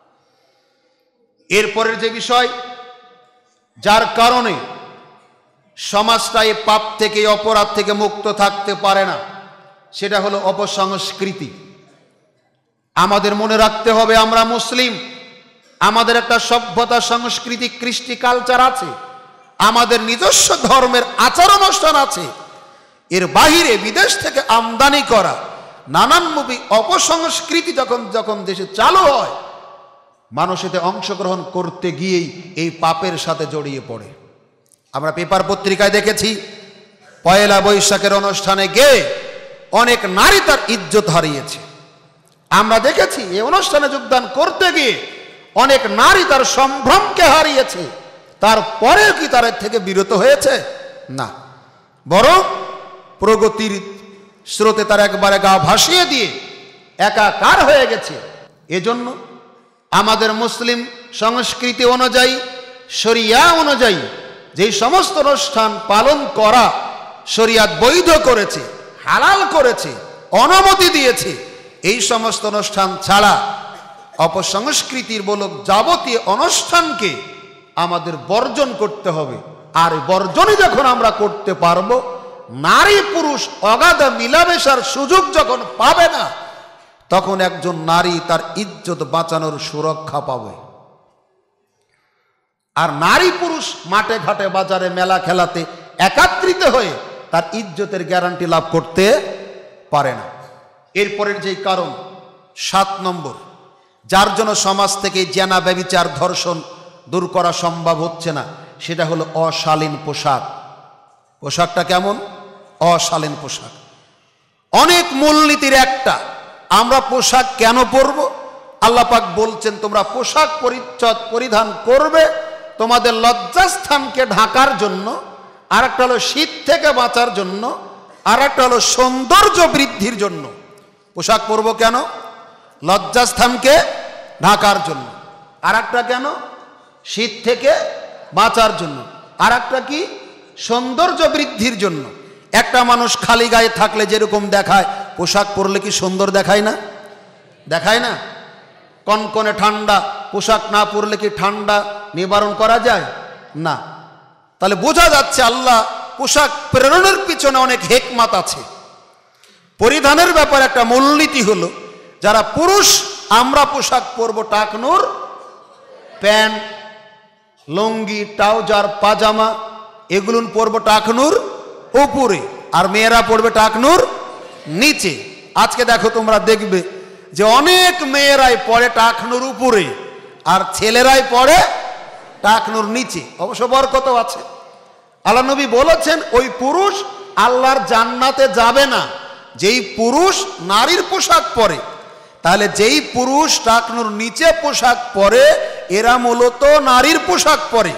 এরপরের যে বিষয়, যার কারণে সমাজটা এই পাপ থেকে, অপরাধ থেকে মুক্ত থাকতে পারে না, সেটা হলো অপসংস্কৃতি। আমাদের মনে রাখতে হবে আমরা মুসলিম, আমাদের একটা সভ্যতা, সংস্কৃতি, কৃষ্টি, কালচার আছে, আমাদের নিজস্ব ধর্মের আচার অনুষ্ঠান আছে। এর বাহিরে বিদেশ থেকে আমদানি করা নানানমুখী অপসংস্কৃতি যখন দেশে চালু হয়, মানুষ এতে অংশগ্রহণ করতে গিয়েই এই পাপের সাথে জড়িয়ে পড়ে। আমরা পেপার পত্রিকায় দেখেছি, পয়লা বৈশাখের অনুষ্ঠানে গিয়ে অনেক নারী তার ইজ্জত হারিয়েছে। আমরা দেখেছি এই অনুষ্ঠানে যোগদান করতে গিয়ে অনেক নারী তার সম্ভ্রমকে হারিয়েছে। তারপরেও কি তার থেকে বিরত হয়েছে? না, বরং প্রগতির স্রোতে তার একবারে গা ভাসিয়ে দিয়ে একাকার হয়ে গেছে। এজন্য আমাদের মুসলিম সংস্কৃতি অনুযায়ী, শরিয়া অনুযায়ী যেই সমস্ত অনুষ্ঠান পালন করা শরিয়াত বৈধ করেছে, হালাল করেছে, অনুমতি দিয়েছে, এই সমস্ত অনুষ্ঠান ছাড়া অপসংস্কৃতির বলক যাবতীয় অনুষ্ঠানকে আমাদের বর্জন করতে হবে। আর বর্জনই যখন আমরা করতে পারবো, নারী পুরুষ অগাধ মিলামেশার সুযোগ যখন পাবে না, তখন একজন নারী তার ইজ্জত বাঁচানোর সুরক্ষা পাবে। আর নারী পুরুষ মাঠে ঘাটে, বাজারে, মেলা খেলাতে একত্রিত হয়ে তার ইজ্জতের গ্যারান্টি লাভ করতে পারে না। এরপরের যেই কারণ 7 নম্বর, যার জন্য সমাজ থেকে জেনা, ব্যভিচার, ধর্ষণ দূর করা সম্ভব হচ্ছে না, সেটা হলো অশালীন পোশাক। পোশাকটা কেমন? অশালীন পোশাক। অনেক মূলনীতির একটা, আমরা পোশাক কেন পরব? আল্লাহ পাক বলছেন, তোমরা পোশাক পরিচ্ছদ পরিধান করবে তোমাদের লজ্জাস্থানকে ঢাকার জন্য, আর একটা হলো শীত থেকে বাঁচার জন্য, আর একটা হলো সৌন্দর্য বৃদ্ধির জন্য। পোশাক পরব কেন? লজ্জাস্থানকে ঢাকার জন্য। আর একটা কেন? শীত থেকে বাঁচার জন্য। আর একটা কি? সৌন্দর্য বৃদ্ধির জন্য। একটা মানুষ খালি গায়ে থাকলে যেরকম দেখায়, পোশাক পরলে কি সুন্দর দেখায় না? দেখায় না? কনকনে ঠান্ডা, পোশাক না পরলে কি ঠান্ডা নিবারণ করা যায় না? তাহলে বোঝা যাচ্ছে আল্লাহ পোশাক প্রেরণের পিছনে অনেক হিকমত আছে। পরিধানের ব্যাপারে একটা মূলনীতি হলো, যারা পুরুষ আমরা পোশাক পরবো টাকনুর, প্যান্ট, লুঙ্গি, ট্রাউজার, পাজামা, এগুলো পরবো টাকনুর উপরে, আর মেয়েরা পরবে টাকনুর নিচে। আজকে দেখো, তোমরা দেখবে যে অনেক মেয়েরাই পরে টাকনুর উপরে আর ছেলেরাই পরে টাকনুর নিচে। অবশ্য বরকত আছে। আল্লাহ নবী বলেছেন, ওই পুরুষ আল্লাহর জান্নাতে যাবে না যেই পুরুষ নারীর পোশাক পরে। তাহলে যেই পুরুষ টাকনুর নিচে পোশাক পরে, এরা মূলত নারীর পোশাক পরে,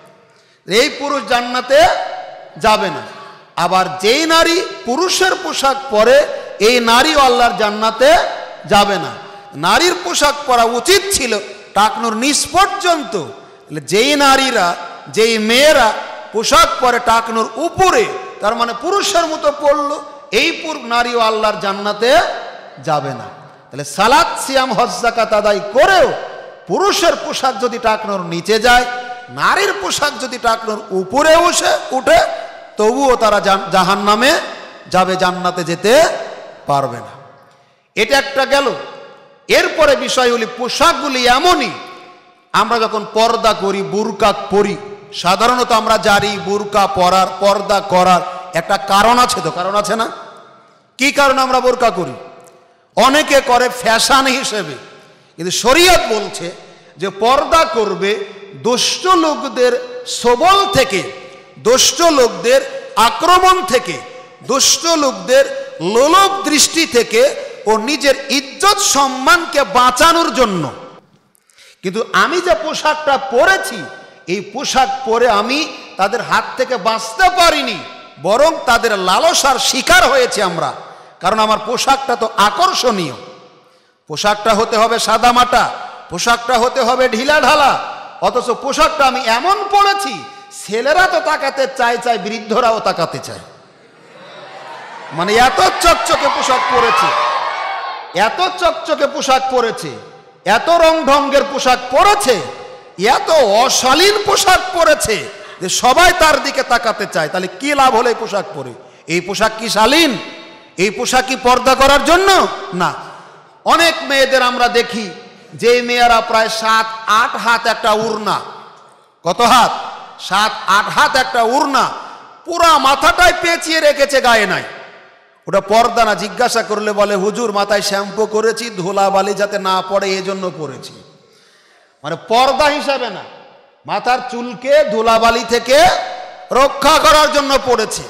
এই পুরুষ জান্নাতে যাবে না। আবার যেই নারী পুরুষের পোশাক পরে, এই নারীও আল্লাহর জান্নাতে যাবে না। নারীর পোশাক পরা উচিত ছিল টাকনুর নিচ পর্যন্ত। যেই নারীরা, যেই মেয়েরা পোশাক পরে টাকনুর উপরে, তার মানে পুরুষের মতো পড়লো, এই নারীও আল্লাহর জান্নাতে যাবে না। তাহলে সালাত, সিয়াম, হজ, যাকাত আদায় করেও পুরুষের পোশাক যদি টাকনুর নিচে যায়, নারীর পোশাক যদি টাকনুর উপরে উঠে, তবুও তারা জাহান্নামে যাবে, জান্নাতে যেতে পারবে না। এটা একটা গেল। এরপরে বিষয়গুলি, পোশাকগুলি এমনই, আমরা যখন পর্দা করি, বুরকা পরি, সাধারণত আমরা জানি বুরকা পরার, পর্দা করার একটা কারণ আছে। তো কারণ আছে না? কি কারণে আমরা বোরকা করি? অনেকে করে ফ্যাশন হিসেবে, কিন্তু শরীয়ত বলছে যে পর্দা করবে দুষ্ট লোকদের সবল থেকে, দুষ্ট লোকদের আক্রমণ থেকে, দুষ্ট লোকদের লোলুপ দৃষ্টি থেকে ও নিজের ইজ্জত সম্মানকে বাঁচানোর জন্য। কিন্তু আমি যে পোশাকটা পরেছি, এই পোশাক পরে আমি তাদের হাত থেকে বাঁচতে পারিনি, বরং তাদের লালসার শিকার হয়েছে আমরা। কারণ আমার পোশাকটা তো আকর্ষণীয়, পোশাকটা হতে হবে সাদামাটা, পোশাকটা হতে হবে ঢিলা ঢালা, অথচ পোশাকটা আমি এমন পরেছি ছেলেরা তো তাকাতে চায়, বৃদ্ধরাও তাকাতে চায়। মানে এত চকচকে পোশাক পরেছে, এত চকচকে পোশাক পরেছে, এত রং ঢঙ্গের পোশাক পরেছে, এত অশালীন পোশাক পরেছে যে সবাই তার দিকে তাকাতে চায়। তাহলে কি লাভ হলো এই পোশাক পরে? এই পোশাক কি শালীন? এই পোশাক কি পর্দা করার জন্য? না। অনেক মেয়েদের আমরা দেখি যে মেয়েরা প্রায় 7-8 হাত একটা উড়না, কত হাত? 7-8 হাত একটা উড়না পুরা মাথাটাই পেঁচিয়ে রেখেছে, গায়ে নাই। ওটা পর্দা না। জিজ্ঞাসা করলে বলে হুজুর মাথায় শ্যাম্পু করেছি, ধুলাবালি যাতে না পড়ে এজন্য পরেছি। মানে পর্দা হিসাবে না, মাথার চুলকে ধুলাবালি থেকে রক্ষা করার জন্য পড়েছে।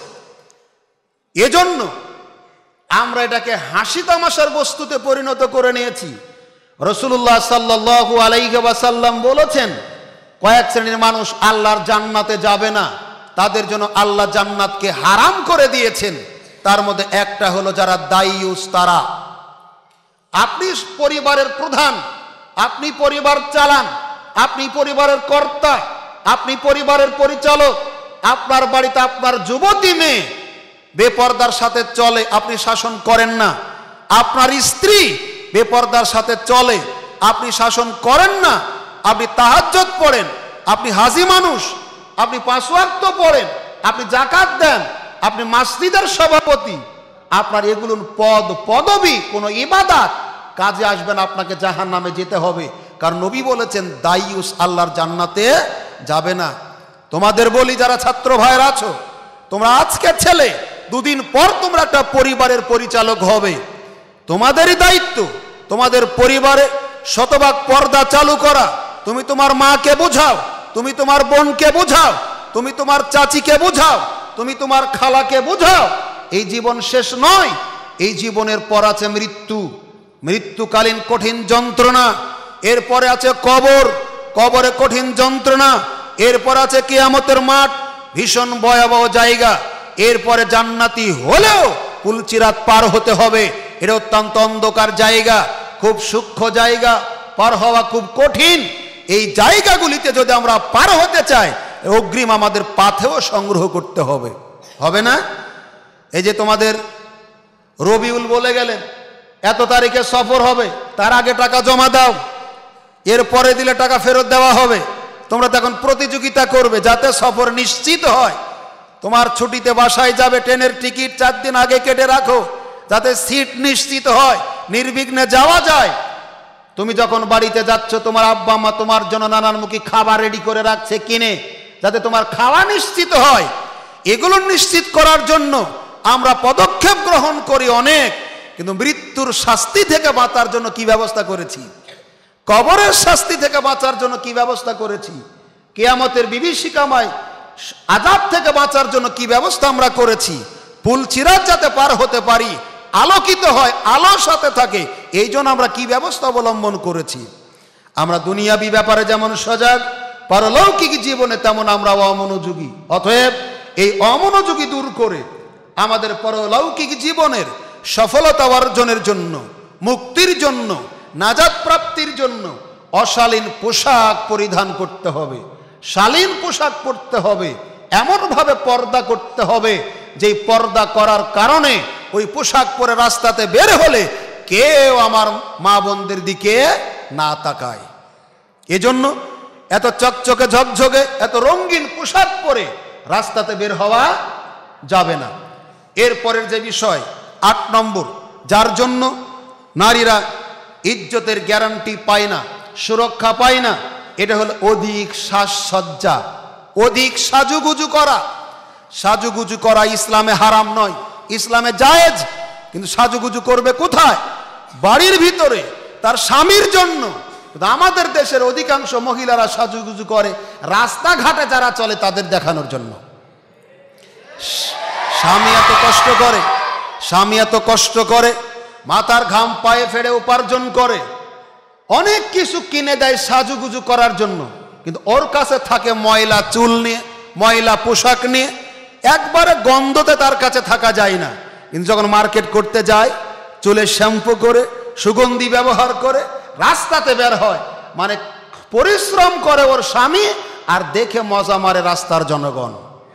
এজন্য আমরা এটাকে হাসি তামাশার বস্তুতে পরিণত করে নিয়েছি। রাসূলুল্লাহ সাল্লাল্লাহু আলাইহি ওয়াসাল্লাম বলেছেন, কয়েক শ্রেণীর মানুষ আল্লাহর জান্নাতে যাবে না, তাদের জন্য আল্লাহ জান্নাতকে হারাম করে দিয়েছেন। তার মধ্যে একটা হলো যারা দায়ুস। তারা, আপনি পরিবারের প্রধান, আপনি পরিবার চালান, আপনি পরিবারের কর্তা, আপনি পরিবারের পরিচালক, আপনার বাড়িতে আপনার যুবতী মেয়ে বেপর্দার সাথে চলে, আপনি শাসন করেন না। আপনার স্ত্রী বেপর্দার সাথে চলে, আপনি শাসন করেন না। আপনি তাহাজ্জুদ পড়েন, আপনি হাজি মানুষ, আপনি 5 ওয়াক্ত পড়েন, আপনি যাকাত দেন, আপনি মসজিদের সভাপতি, আপনার এগুলো পদ পদবি কোনো ইবাদত কাজে আসবে না, আপনাকে জাহান্নামে যেতে হবে। কারণ নবী বলেছেন দায়ুস আল্লাহর জান্নাতে যাবে না। তোমাদের বলি, যারা ছাত্র ভাইরা আছো, তোমরা আজকে ছেলে, 2 দিন পর তোমরা একটা পরিবারের পরিচালক হবে। তোমাদেরই দায়িত্ব তোমাদের পরিবারে শতভাগ পর্দা চালু করা। তুমি তোমার মাকে বোঝাও, তুমি তোমার বোনকে বোঝাও, তুমি তোমার চাচিকে বোঝাও, তুমি তোমার খালাকে বোঝাও। এই জীবন শেষ নয়, এই জীবনের পর আছে মৃত্যু, মৃত্যুকালীন কঠিন যন্ত্রণা, এরপরে আছে কবর, কবরে কঠিন যন্ত্রণা, এরপর আছে কিয়ামতের মাঠ, ভীষণ ভয়াবহ জায়গা, এরপরে জান্নাতি হলেও কুলচিরাত পার হতে হবে। এটা অত্যন্ত অন্ধকার জায়গা, খুব সূক্ষ্ম জায়গা, পার হওয়া খুব কঠিন। এই জায়গাগুলিতে যদি আমরা পার হতে চাই, অগ্রিম আমাদের পাথেও সংগ্রহ করতে হবে, হবে না? এই যে তোমাদের রবিউল বলে গেলেন এত তারিখে সফর হবে, তার আগে টাকা জমা দাও, এরপরে দিলে টাকা ফেরত দেওয়া হবে। তোমরা তখন প্রতিযোগিতা করবে যাতে সফর নিশ্চিত হয়। তোমার ছুটিতে বাসায় যাবে, ট্রেনের টিকিট 4 দিন আগে কেটে রাখো যাতে সিট নিশ্চিত হয়, নির্বিঘ্নে যাওয়া যায়। তুমি যখন বাড়িতে যাচ্ছ, তোমার আব্বা মা তোমার জন্য নানানমুখী খাবার রেডি করে রাখছে কিনে, যাতে তোমার খাওয়া নিশ্চিত হয়। এগুলো নিশ্চিত করার জন্য আমরা পদক্ষেপ গ্রহণ করি অনেক, কিন্তু মৃত্যুর শাস্তি থেকে বাঁচার জন্য কি ব্যবস্থা করেছি? কবরের শাস্তি থেকে বাঁচার জন্য কি ব্যবস্থা করেছি? কিয়ামতের বিভীষিকাময় আযাব থেকে বাঁচার জন্য কি ব্যবস্থা আমরা করেছি? পুলচিরাত যাতে পার হতে পারি, আলোকিত হয়, আলোর সাথে থাকে, এই জন্য আমরা কি ব্যবস্থা অবলম্বন করেছি? আমরা দুনিয়াবি ব্যাপারে যেমন সজাগ, পারলৌকিক জীবনে তেমন আমরা অমনোযোগী। অতএব এই অমনোযোগী দূর করে আমাদের পরলৌকিক জীবনের সফলতা অর্জনের জন্য, মুক্তির জন্য, নাজাত প্রাপ্তির জন্য অশালীন পোশাক পরিধান করতে হবে, শালীন পোশাক পরতে হবে, এমনভাবে পর্দা করতে হবে যেই পর্দা করার কারণে ওই পোশাক পরে রাস্তাতে বের হলে কেউ আমার মা বোনদের দিকে না তাকায়। এজন্য এত চকচকে ঝকঝকে এত রঙিন পোশাক পরে রাস্তাতে বের হওয়া যাবে না। এরপরের যে বিষয় 8 নম্বর, যার জন্য নারীরা ইজ্জতের গ্যারান্টি পায় না, সুরক্ষা পায় না, এটা হলো অধিক সাজসজ্জা, অধিক সাজুগুজু করা। সাজুগুজু করা ইসলামে হারাম নয়, ইসলামে জায়েজ, কিন্তু সাজুগুজু করবে কোথায়? বাড়ির ভিতরে তার স্বামীর জন্য। আমাদের দেশের অধিকাংশ মহিলারা সাজুগুজু করে রাস্তাঘাটে যারা চলে তাদের দেখানোর জন্য। স্বামী এত কষ্ট করে, স্বামী এত কষ্ট করে, মাথার ঘাম পায়ে ফেলে উপার্জন করে, অনেক কিছু কিনে দেয় সাজুগুজু করার জন্য, কিন্তু ওর কাছে থাকে ময়লা চুল নিয়ে, ময়লা পোশাক নিয়ে, একবারে গন্ধতে তার কাছে থাকা যায় না। কিন্তু যখন মার্কেট করতে যায়, চুলে শ্যাম্পু করে, সুগন্ধি ব্যবহার করে রাস্তাতে বের হয়, মানে পরিশ্রম করে ওর স্বামী, আর দেখে মজা মারে রাস্তার জনগণ।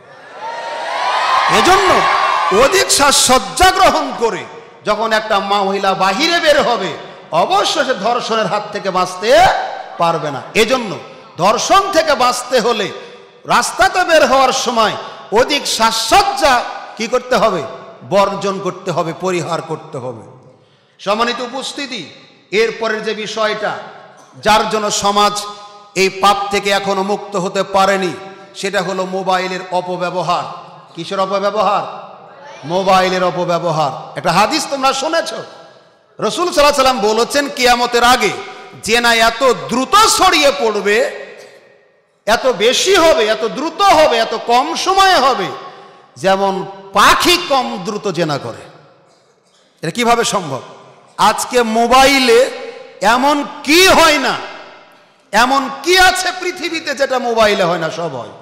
এজন্য অধিক সাজসজ্জা গ্রহণ করে যখন একটা মহিলা বাহিরে বের হবে, অবশ্যই সে ধর্ষণের হাত থেকে বাঁচতে পারবে না। এজন্য ধর্ষণ থেকে বাঁচতে হলে রাস্তাতে বের হওয়ার সময় অধিক সাজসজ্জা কি করতে হবে? বর্জন করতে হবে, পরিহার করতে হবে। সম্মানিত উপস্থিতি, এরপরের যে বিষয়টা যার জন্য সমাজ এই পাপ থেকে এখনো মুক্ত হতে পারেনি, সেটা হলো মোবাইলের অপব্যবহার। কিসের অপব্যবহার? মোবাইলের অপব্যবহার। একটা হাদিস তোমরা শুনেছ, রাসূল সাল্লাল্লাহু আলাইহি ওয়াসাল্লাম বলেছেন, কিয়ামতের আগে জেনা এত দ্রুত ছড়িয়ে পড়বে, এত বেশি হবে, এত দ্রুত হবে, এত কম সময়ে হবে, যেমন পাখি কম দ্রুত জেনা করে। এটা কিভাবে সম্ভব? আজকে মোবাইলে এমন কি হয় না, এমন কি আছে পৃথিবীতে যেটা মোবাইলে হয় না? সব হয়।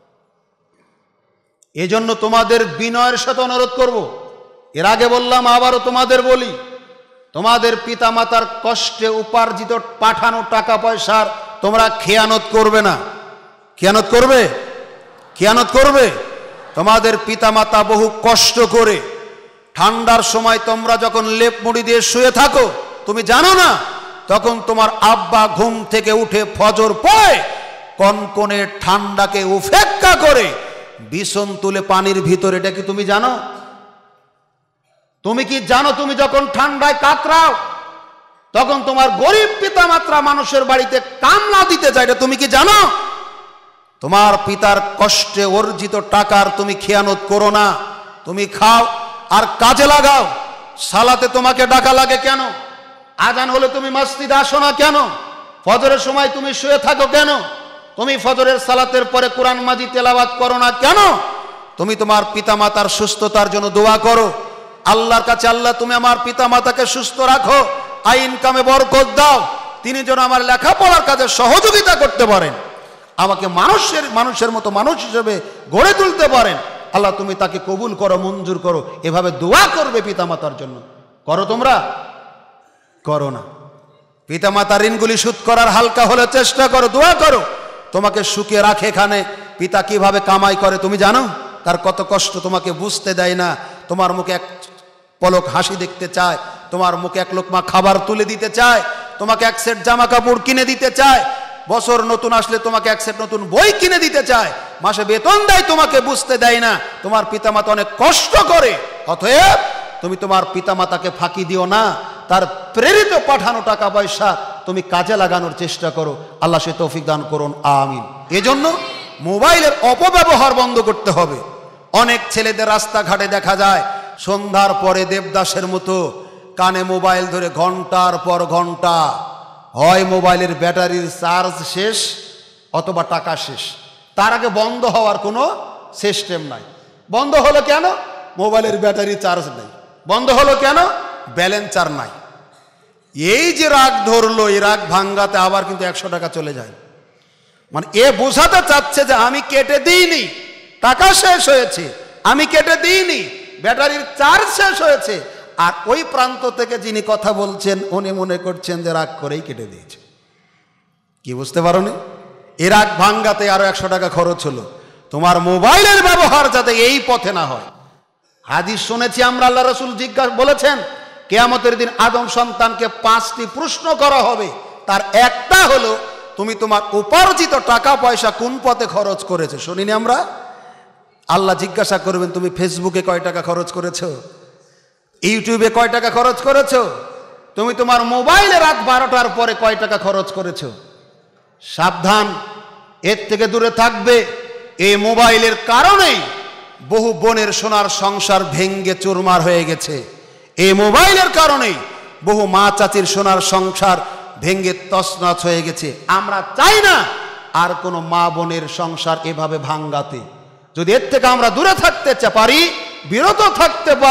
এজন্য তোমাদের বিনয়ের সাথে অনুরোধ করব, এর আগে বললাম, আবারও তোমাদের বলি, তোমাদের পিতামাতার কষ্টে উপার্জিত পাঠানো টাকা পয়সার তোমরা খেয়ানত করবে না। খেয়ানত করবে? খেয়ানত করবে? তোমাদের পিতামাতা বহু কষ্ট করে, ঠান্ডার সময় তোমরা যখন লেপ মুড়ি দিয়ে শুয়ে থাকো, তুমি জানো না তখন তোমার আব্বা ঘুম থেকে উঠে ফজর পড়ে কনকনে ঠান্ডাকে উপেক্ষা করে বিছন তুলে পানির ভিতরে, এটা কি তুমি জানো? তুমি কি জানো তুমি যখন ঠান্ডায় কাতরাও, তখন তোমার গরিব পিতামাত্রা মানুষের বাড়িতে কামলা দিতে যায়, এটা তুমি কি জানো? তোমার পিতার কষ্টে অর্জিত টাকার তুমি খেয়ানত করো না। তুমি খাও আর কাজে লাগাও। সালাতে তোমাকে ডাকা লাগে কেন? আজান হলে তুমি মসজিদে আসো না কেন? ফজরের সময় তুমি শুয়ে থাকো কেন? তুমি ফজরের সালাতের পরে কোরআন মাজিদ তেলাওয়াত করো না কেন? তুমি তোমার পিতামাতার সুস্থতার জন্য দোয়া করো, আল্লাহর কাছে, আল্লাহ তুমি আমার পিতামাতাকে সুস্থ রাখো, আই ইনকামে বরকত দাও, তিনি যেন আমার লেখাপড়ার কাজে সহযোগিতা করতে পারেন, আমাকে মানুষের মতো মানুষ হিসেবে গড়ে তুলতে পারেন। আল্লাহ তুমি তাকে কবুল করো, মঞ্জুর করো। এভাবে দোয়া করবে পিতামাতার জন্য। করো তোমরা? করো না। পিতামাতার ঋণগুলি শোধ করার হালকা হলে চেষ্টা করো, দোয়া করো। তোমাকে সুখে রাখে এখানে পিতা কিভাবে কামাই করে তুমি জানো? তার কত কষ্ট তোমাকে বুঝতে দেয় না। তোমার মুখে এক পলক হাসি দেখতে চায়, তোমার মুখে এক লোকমা খাবার তুলে দিতে চায়, তোমাকে এক সেট জামা কাপড় কিনে দিতে চায়, বছর নতুন আসলে তোমাকে এক সেট নতুন বই কিনে দিতে চায়, মাসে বেতন দেয়, তোমাকে বুঝতে দেয় না তোমার পিতামাতা অনেক কষ্ট করে। অতএব তুমি তোমার পিতামাতাকে ফাঁকি দিও না, তার প্রেরিত পাঠানো টাকা পয়সা তুমি কাজে লাগানোর চেষ্টা করো। আল্লাহ সে তৌফিক দান করুন, আমিন। এজন্য মোবাইলের অপব্যবহার বন্ধ করতে হবে। অনেক ছেলেদের রাস্তাঘাটে দেখা যায় সন্ধ্যার পরে দেবদাসের মতো কানে মোবাইল ধরে ঘন্টার পর ঘন্টা, হয় মোবাইলের ব্যাটারির চার্জ শেষ অথবা টাকা শেষ, তার আগে বন্ধ হওয়ার কোনো সিস্টেম নাই। বন্ধ হলো কেন? মোবাইলের ব্যাটারি চার্জ নেই। বন্ধ হলো কেন? ব্যালেন্সার নাই। এই যে রাগ ধরলো, এই রাগ ভাঙ্গাতে আবার কিন্তু 100 টাকা চলে যায়। মানে এ বোঝাতে চাচ্ছে যে আমি কেটে দিইনি, টাকা শেষ হয়েছে, আমি কেটে দিইনি, ব্যাটারির চার্জ শেষ হয়েছে। আর ওই প্রান্ত থেকে যিনি কথা বলছেন উনি মনে করছেন যে রাগ করেই কেটে দিয়েছে। কি বুঝতে পারো নি? এ রাগ ভাঙ্গাতে আরো 100 টাকা খরচ হলো। তোমার মোবাইলের ব্যবহার যাতে এই পথে না হয়। হাদিস শুনেছি আমরা, আল্লাহ রাসূল বলেছেন কিয়ামতের দিন আদম সন্তানকে 5টি প্রশ্ন করা হবে। তার একটা হলো তুমি তোমার উপার্জিত টাকা পয়সা কোন পথে খরচ করেছো। শুনিনি আমরা? আল্লাহ জিজ্ঞাসা করবেন তুমি ফেসবুকে কয় টাকা খরচ করেছো, ইউটিউবে কয় টাকা খরচ করেছো, তুমি তোমার মোবাইলে রাত 12টার পরে কয় টাকা খরচ করেছো। সাবধান, এর থেকে দূরে থাকবে। এই মোবাইলের কারণেই বহু বোনের সোনার সংসার ভেঙ্গে চুরমার হয়ে গেছে। এই মোবাইলের কারণেই বহু মা চাচির সোনার সংসার ভেঙ্গে তছনছ হয়ে গেছে। আমরা চাই না আর কোনো মা বোনের সংসার এভাবে ভাঙ্গাতে। যদি এর থেকে আমরা দূরে থাকতে পারি, বিরত থাকতে পারি,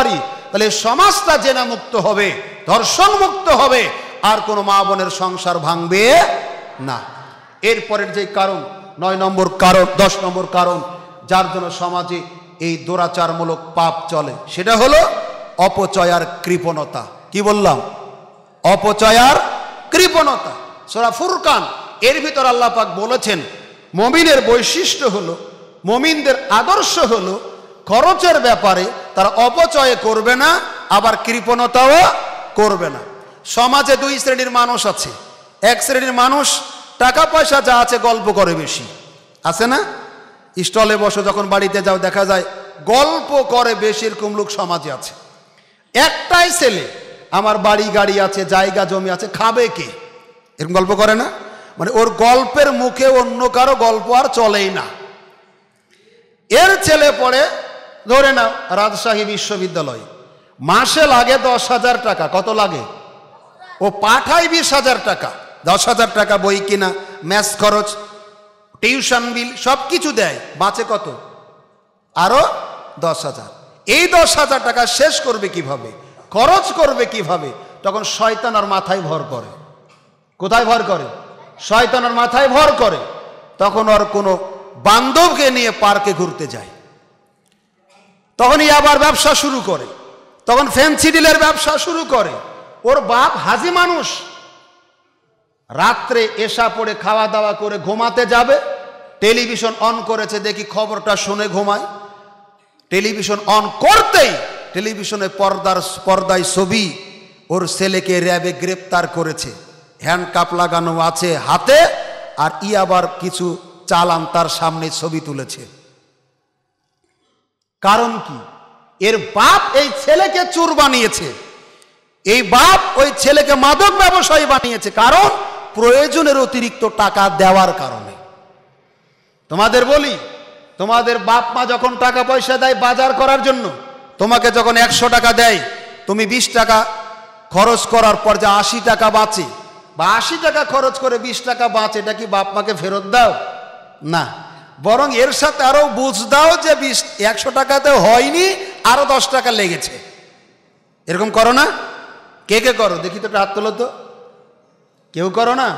তাহলে সমাজটা জেনা মুক্ত হবে, ধর্ষণ মুক্ত হবে, আর কোনো মা বোনের সংসার ভাঙবে না। এরপরের যে কারণ 9 নম্বর কারণ, 10 নম্বর কারণ যার জন্য সমাজে এই দুরাচারমূলক পাপ চলে, সেটা হলো অপচয় আর কৃপণতা। কি বললাম? অপচয় আর কৃপণতা। সূরা ফুরকান এর ভিতর আল্লাহ পাক বলেছেন, মুমিনের বৈশিষ্ট্য হলো, মুমিনদের আদর্শ হলো খরচের ব্যাপারে তারা অপচয় করবে না, আবার কৃপণতাও করবে না। সমাজে 2 শ্রেণীর মানুষ আছে। এক শ্রেণীর মানুষ টাকা পয়সা যা আছে গল্প করে বেশি, আছে না? স্টলে বসে যখন বাড়িতে যাও দেখা যায় গল্প করে বেশি, এরকম লোক সমাজে আছে। একটাই ছেলে, আমার বাড়ি গাড়ি আছে, জায়গা জমি আছে, খাবে কে, এরকম গল্প করে না? মানে ওর গল্পের মুখে অন্য কারো গল্প আর চলেই না। এর ছেলে পড়ে ধরে নাও রাজশাহী বিশ্ববিদ্যালয়, মাসে লাগে 10,000 টাকা। কত লাগে? ও পাঠায় 20,000 টাকা। 10,000 টাকা বই কিনা, ম্যাচ খরচ, টিউশন বিল সব কিছু দেয়, বাঁচে কত? আরো 10,000। এই 10,000 টাকা শেষ করবে কিভাবে, খরচ করবে কিভাবে? তখন শয়তান আর মাথায় ভর করে। কোথায় ভর করে? শয়তানের মাথায় ভর করে। তখন আর কোনো বান্ধবকে নিয়ে পার্কে ঘুরতে যায়, তখনই আবার ব্যবসা শুরু করে, তখন ফ্যান্সি ডিলের ব্যবসা শুরু করে। ওর বাপ হাজি মানুষ, রাত্রে এশা পড়ে খাওয়া দাওয়া করে ঘুমাতে যাবে, টেলিভিশন অন করেছে, দেখি খবরটা শুনে ঘুমায়। টেলিভিশন অন করতেই টেলিভিশনে পর্দায় ছবি, ওর ছেলেকে র্যাবে গ্রেপ্তার করেছে, হ্যান্ডকাপ লাগানো আছে হাতে, আর আবার কিছু চালান তার সামনে ছবি তুলেছে। কারণ কি? এর বাপ এই ছেলেকে চোর বানিয়েছে, এই বাপ ওই ছেলেকে মাদক ব্যবসায়ী বানিয়েছে। কারণ প্রয়োজনের অতিরিক্ত টাকা দেওয়ার কারণে। তোমাদের বলি, তোমাদের বাপ মা যখন টাকা পয়সা দেয় বাজার করার জন্য, তোমাকে যখন 100 টাকা দেয়, তুমি 20 টাকা খরচ করার পর যে 80 টাকা বাঁচে, বা 80 টাকা খরচ করে 20 টাকা বাঁচে, এটা কি বাপ মাকে ফেরত দাও? না, বরং এর সাথে আরো বুঝ দাও যে 100 টাকাতে হয়নি, আরো 10 টাকা লেগেছে। এরকম করো না? কে কে করো দেখি তো, হাত তোলো তো। কেউ করো না?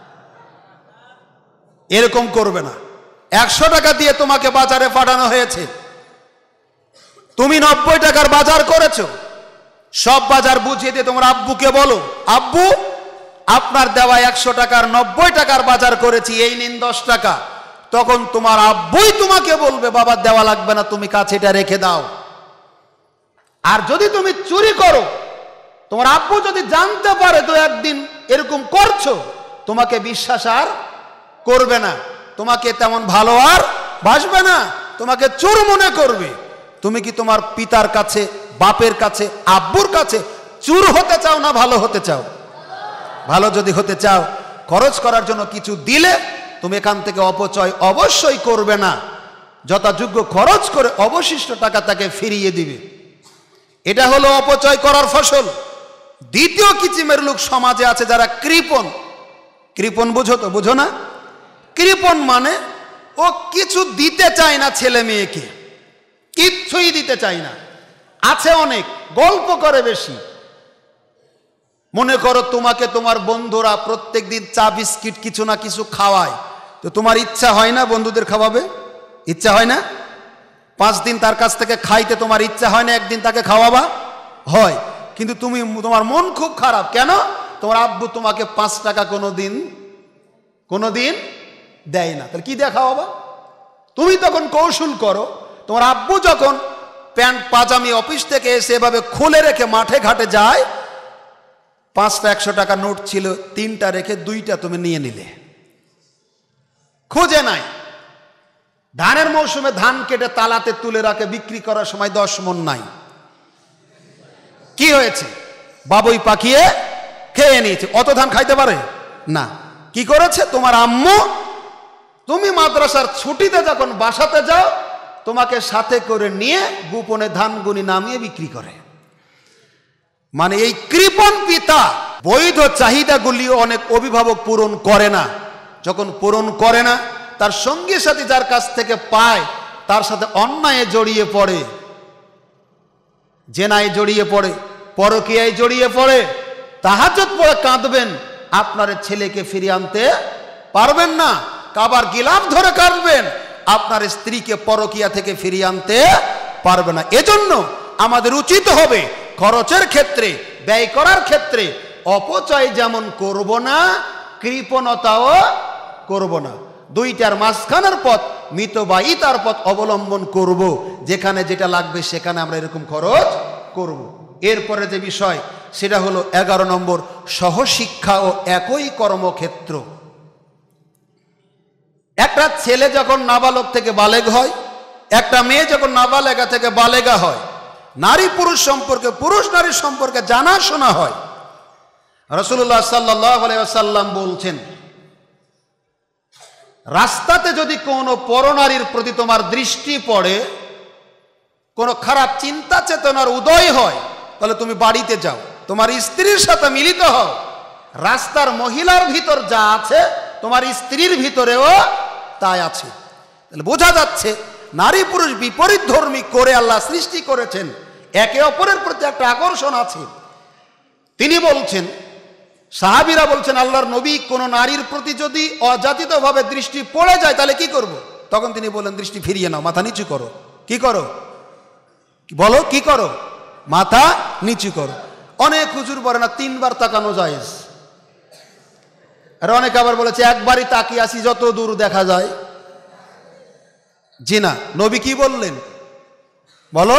এরকম করবে না। 100 টাকা দিয়ে তোমাকে বাজারে পাঠানো হয়েছে, তুমি 90 টাকার বাজার করেছো, সব বাজার বুঝিয়ে দিয়ে তোমার আব্বুকে বলো, আব্বু আপনার দেওয়া 100 টাকার 90 টাকার বাজার করেছি, এই নিন 10 টাকা। তখন তোমার আব্বুই তোমাকে বলবে, বাবা দেওয়া লাগবে না, তুমি কাছে এটা রেখে দাও। আর যদি তুমি চুরি করো, তোমার আব্বু যদি জানতে পারে তো একদিন এরকম করছো, তোমাকে বিশ্বাস আর করবে না, তোমাকে তেমন ভালো আর বাসবে না, তোমাকে চোর মনে করবে। তুমি কি তোমার পিতার কাছে, বাপের কাছে, আব্বুর কাছে চোর হতে চাও না ভালো হতে চাও? ভালো যদি হতে চাও, খরচ করার জন্য কিছু দিলে তুমি এখান থেকে অপচয় অবশ্যই করবে না, যথাযোগ্য খরচ করে অবশিষ্ট টাকা তাকে ফিরিয়ে দিবে। এটা হলো অপচয় করার ফসল। দ্বিতীয় কিচিমের লোক সমাজে আছে যারা কৃপণ। কৃপণ বুঝো তো? বুঝো না? কৃপণ মানে ও কিছু দিতে চায় না ছেলে মেয়েকে, কিচ্ছুই দিতে চায় না। আছে অনেক, গল্প করে বেশি। মনে করো তোমাকে তোমার বন্ধুরা প্রত্যেক দিন চা বিস্কিট কিছু না কিছু খাওয়ায়, তো তোমার ইচ্ছা হয় না বন্ধুদের খাওয়াবে? ইচ্ছা হয় না? 5 দিন তার কাছ থেকে খাইতে তোমার ইচ্ছা হয় না, একদিন তাকে খাওয়াবা? হয়। কিন্তু তোমার মন খুব খারাপ, কেন? তোমার আব্বু তোমাকে 5 টাকা কোনোদিন দেয় না, তাহলে কি দিয়ে খাওয়াবা? তুমি তখন কৌশল করো, তোমার আব্বু যখন প্যান্ট পাজামি অফিস থেকে এসে এভাবে খুলে রেখে মাঠে ঘাটে যায়, 5টা 100 টাকা নোট ছিল, 3টা রেখে 2টা তুমি নিয়ে নিলে। খুঁজে নাই। ধানের মৌসুমে ধান কেটে তালাতে তুলে রাখে, বিক্রি করার সময় 10 মণ নাই। কি হয়েছে? বাবুই পাকিয়ে খেয়ে নিয়েছে। অত ধান খাইতে পারে না। কি করেছে তোমার আম্মু? তুমি মাদ্রাসার ছুটিতে যখন বাসাতে যাও, তোমাকে সাথে করে নিয়ে গোপনে ধানগুনি নামিয়ে বিক্রি করে। মানে এই কৃপণ পিতা বৈধ চাহিদাগুলিও অনেক অভিভাবক পূরণ করে না। যখন পূরণ করে না, তার সঙ্গী সাথী যার কাছ থেকে পায় তার সাথে অন্যায়ে জড়িয়ে পড়ে। জেনায় জড়িয়ে পড়ে, পরকীয়ায় জড়িয়ে পড়ে, তাহাজ্জুদ পড়ে কাঁদবেন, আপনার ছেলেকে ফিরিয়ে আনতে পারবেন না। কাবার গিলাফ ধরে কাঁদবেন, আপনার স্ত্রীকে পরকীয়া থেকে ফিরিয়ে আনতে পারবে না। এজন্য আমাদের উচিত হবে খরচের ক্ষেত্রে, ব্যয় করার ক্ষেত্রে অপচয় যেমন করব না, কৃপণতাও করব না। দুইটার মাঝখানের পথ, মিতব্যয়িতার পথ অবলম্বন করব। যেখানে যেটা লাগবে সেখানে আমরা এরকম খরচ করব। এরপরে যে বিষয় সেটা হলো 11 নম্বর, সহশিক্ষা ও একই কর্মক্ষেত্র। একটা ছেলে যখন নাবালক থেকে বালেগ হয়, একটা মেয়ে যখন নাবালেগা থেকে বালেগা হয়, নারী পুরুষ সম্পর্কে, পুরুষ নারী সম্পর্কে জানাশোনা হয়। রাসূলুল্লাহ সাল্লাল্লাহু আলাইহি ওয়াসাল্লাম বলছেন, রাস্তাতে যদি কোনো পরনারীর প্রতি তোমার দৃষ্টি পড়ে, কোনো খারাপ চিন্তা চেতনার উদয় হয়, তাহলে তুমি বাড়িতে যাও, তোমার স্ত্রীর সাথে মিলিত হও। রাস্তার মহিলার ভিতর যা আছে তোমার স্ত্রীর ভিতরেও তাই আছে। তাহলে বোঝা যাচ্ছে নারী পুরুষ বিপরীত ধর্মী করে আল্লাহ সৃষ্টি করেছেন, একে অপরের প্রতি একটা আকর্ষণ আছে। তিনি বলছেন, সাহাবীরা বলছেন, আল্লাহর নবী, কোন নারীর প্রতি যদি অযাচিতভাবে দৃষ্টি পড়ে যায় তাহলে কি করব? তখন তিনি বলেন, দৃষ্টি ফিরিয়ে নাও, মাথা নিচু করো। কি করো? বলো, কি করো? মাথা নিচু করো। অনেক হুজুর বলে না 3 বার তাকানো জায়েজ, আর অনেক আবার বলেছে একবারই তাকিয়ে আসি যত দূর দেখা যায়। জি না, নবী কি বললেন বলো?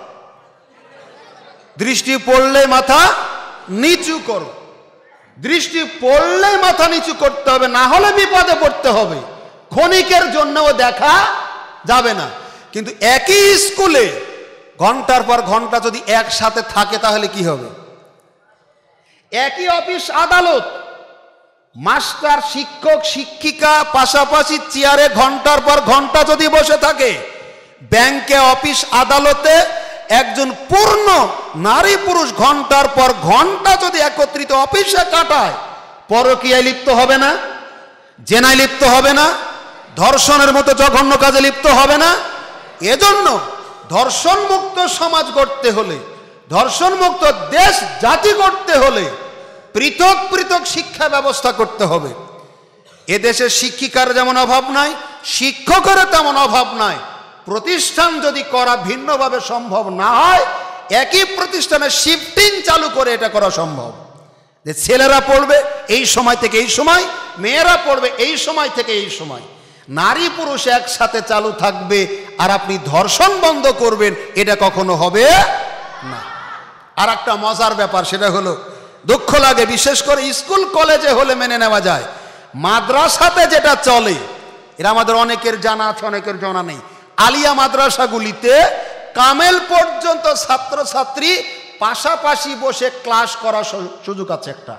দৃষ্টি পড়লে মাথা নিচু করো। দৃষ্টি পড়লে মাথা নিচু করতে হবে, না হলে বিপদে পড়তে হবে। ক্ষণিকের জন্যও দেখা যাবে না। কিন্তু একই স্কুলে ঘন্টার পর ঘন্টা যদি একসাথে থাকে তাহলে কি হবে? একই অফিস আদালত, মাস্টার শিক্ষক শিক্ষিকা পাশাপাশি চেয়ারে ঘন্টার পর ঘন্টা যদি বসে থাকে, ব্যাংকে অফিস আদালতে একজন পূর্ণ নারী পুরুষ ঘন্টার পর ঘন্টা যদি একত্রিত অফিসে কাটায়, পরকীয়ায় লিপ্ত হবে না? জেনায় লিপ্ত হবে না? ধর্ষণের মতো জঘন্য কাজে লিপ্ত হবে না? এজন্য ধর্ষণ মুক্ত সমাজ গড়তে হলে, ধর্ষণ মুক্ত দেশ জাতি গড়তে হলে পৃথক পৃথক শিক্ষা ব্যবস্থা করতে হবে। এদেশে শিক্ষিকার যেমন অভাব নাই, শিক্ষকের তেমন অভাব নাই। প্রতিষ্ঠান যদি করা ভিন্নভাবে সম্ভব না হয়, একই প্রতিষ্ঠানে শিফটিং চালু করে এটা করা সম্ভব। যে ছেলেরা পড়বে এই সময় থেকে এই সময়, মেয়েরা পড়বে এই সময় থেকে এই সময়, নারী পুরুষ একসাথে চালু থাকবে, আর আপনি ধর্ষণ বন্ধ করবেন, এটা কখনো হবে না। আর একটা মজার ব্যাপার, সেটা হলো, দুঃখ লাগে, বিশেষ করে স্কুল কলেজে হলে মেনে নেওয়া যায়, মাদ্রাসাতে যেটা চলে, এরা আমাদের অনেকের জানা আছে, অনেকের জানা নেই। আলিয়া মাদ্রাসাগুলিতে কামেল পর্যন্ত ছাত্রছাত্রী পাশাপাশি বসে ক্লাস করার সুযোগ আছে। একটা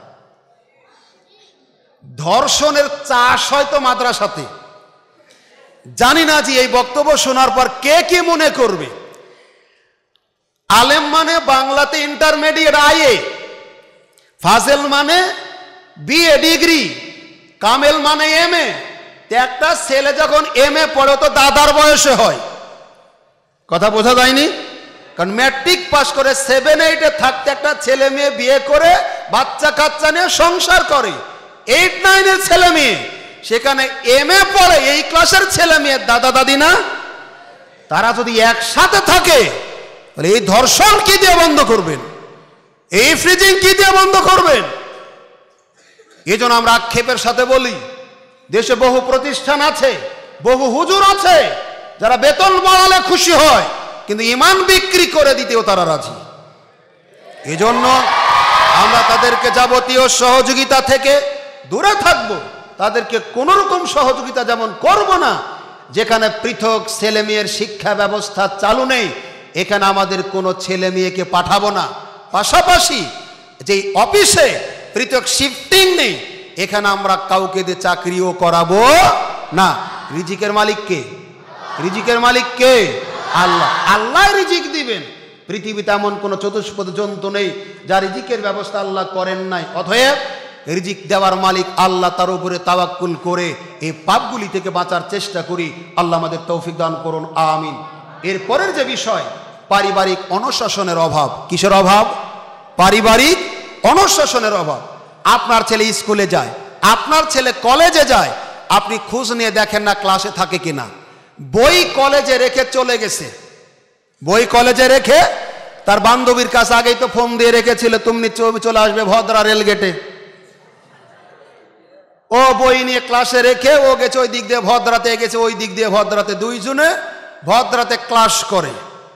ধর্ষণের চাষ হয়তো মাদ্রাসাতে, জানি না যে এই বক্তব্য শোনার পর কে কি মনে করবে। আলেম মানে বাংলাতে ইন্টারমিডিয়েট আইএ, ফাজেল মানে বিএ ডিগ্রি, কামেল মানে এমএ। একটা ছেলে যখন এমএ পড়ে তো দাদার বয়সে হয়, কথা বোঝা যায়নি? কারণ ম্যাট্রিক পাস করে 7-8-এ থাকতে একটা ছেলে মেয়ে বিয়ে করে বাচ্চা কাচ্চা নিয়ে সংসার করে। 8-9-এর ছেলে মেয়ে সেখানে এমএ পড়ে, এই ক্লাসের ছেলে মেয়ে দাদা দাদি না? তারা যদি একসাথে থাকে তাহলে এই ধর্ষণ কি দিয়ে বন্ধ করবেন? এই ফ্রিজিং কি দিয়ে বন্ধ করবেন? এই জন্য আমরা আক্ষেপের সাথে বলি, দেশে বহু প্রতিষ্ঠান আছে, বহু হুজুর আছে যারা বেতন বাড়ালে খুশি হয়, কিন্তু ঈমান বিক্রি করে দিতেও তারা রাজি। এজন্য আমরা তাদেরকে যাবতীয় সহযোগিতা থেকে দূরে থাকব, তাদেরকে কোন রকম সহযোগিতা যেমন করব না। যেখানে পৃথক ছেলে মেয়ের শিক্ষা ব্যবস্থা চালু নেই, এখানে আমাদের কোনো ছেলে মেয়েকে পাঠাবো না। পাশাপাশি যে অফিসে পৃথক শিফটিং নেই, এখানে আমরা কাউকে দিয়ে চাকরিও করাবো না। রিজিকের মালিক কে? রিজিকের মালিক কে? আল্লাহ। আল্লাহ রিজিক দিবেন। পৃথিবীতে এমন কোন চতুষ্পদ জন্তু নেই যা রিজিকের ব্যবস্থা আল্লাহ করেন নাই। অতএব রিজিক দেওয়ার মালিক আল্লাহ, তার উপরে তাওয়াক্কুল করে এই পাপগুলি থেকে বাঁচার চেষ্টা করি। আল্লাহ আমাদের তৌফিক দান করুন, আমিন। এরপরের যে বিষয়, পারিবারিক অনুশাসনের অভাব। কিসের অভাব? পারিবারিক অনুশাসনের অভাব। আপনার ছেলে স্কুলে যায়, আপনার ছেলে কলেজে যায়, আপনি খোঁজ নিয়ে দেখেন না ক্লাসে থাকে কিনা। বই কলেজে রেখে চলে গেছে, বই কলেজে রেখে তার বান্ধবীর কাছে আগেই তো ফোন দিয়ে রেখেছিল তুমি চলে আসবে ভদ্রা রেলগেটে। ও বই নিয়ে ক্লাসে রেখে ও গেছে ওই দিক দিয়ে ভদ্রাতে, গেছে ওই দিক দিয়ে ভদ্রাতে, দুইজনে ভদ্রাতে ক্লাস করে।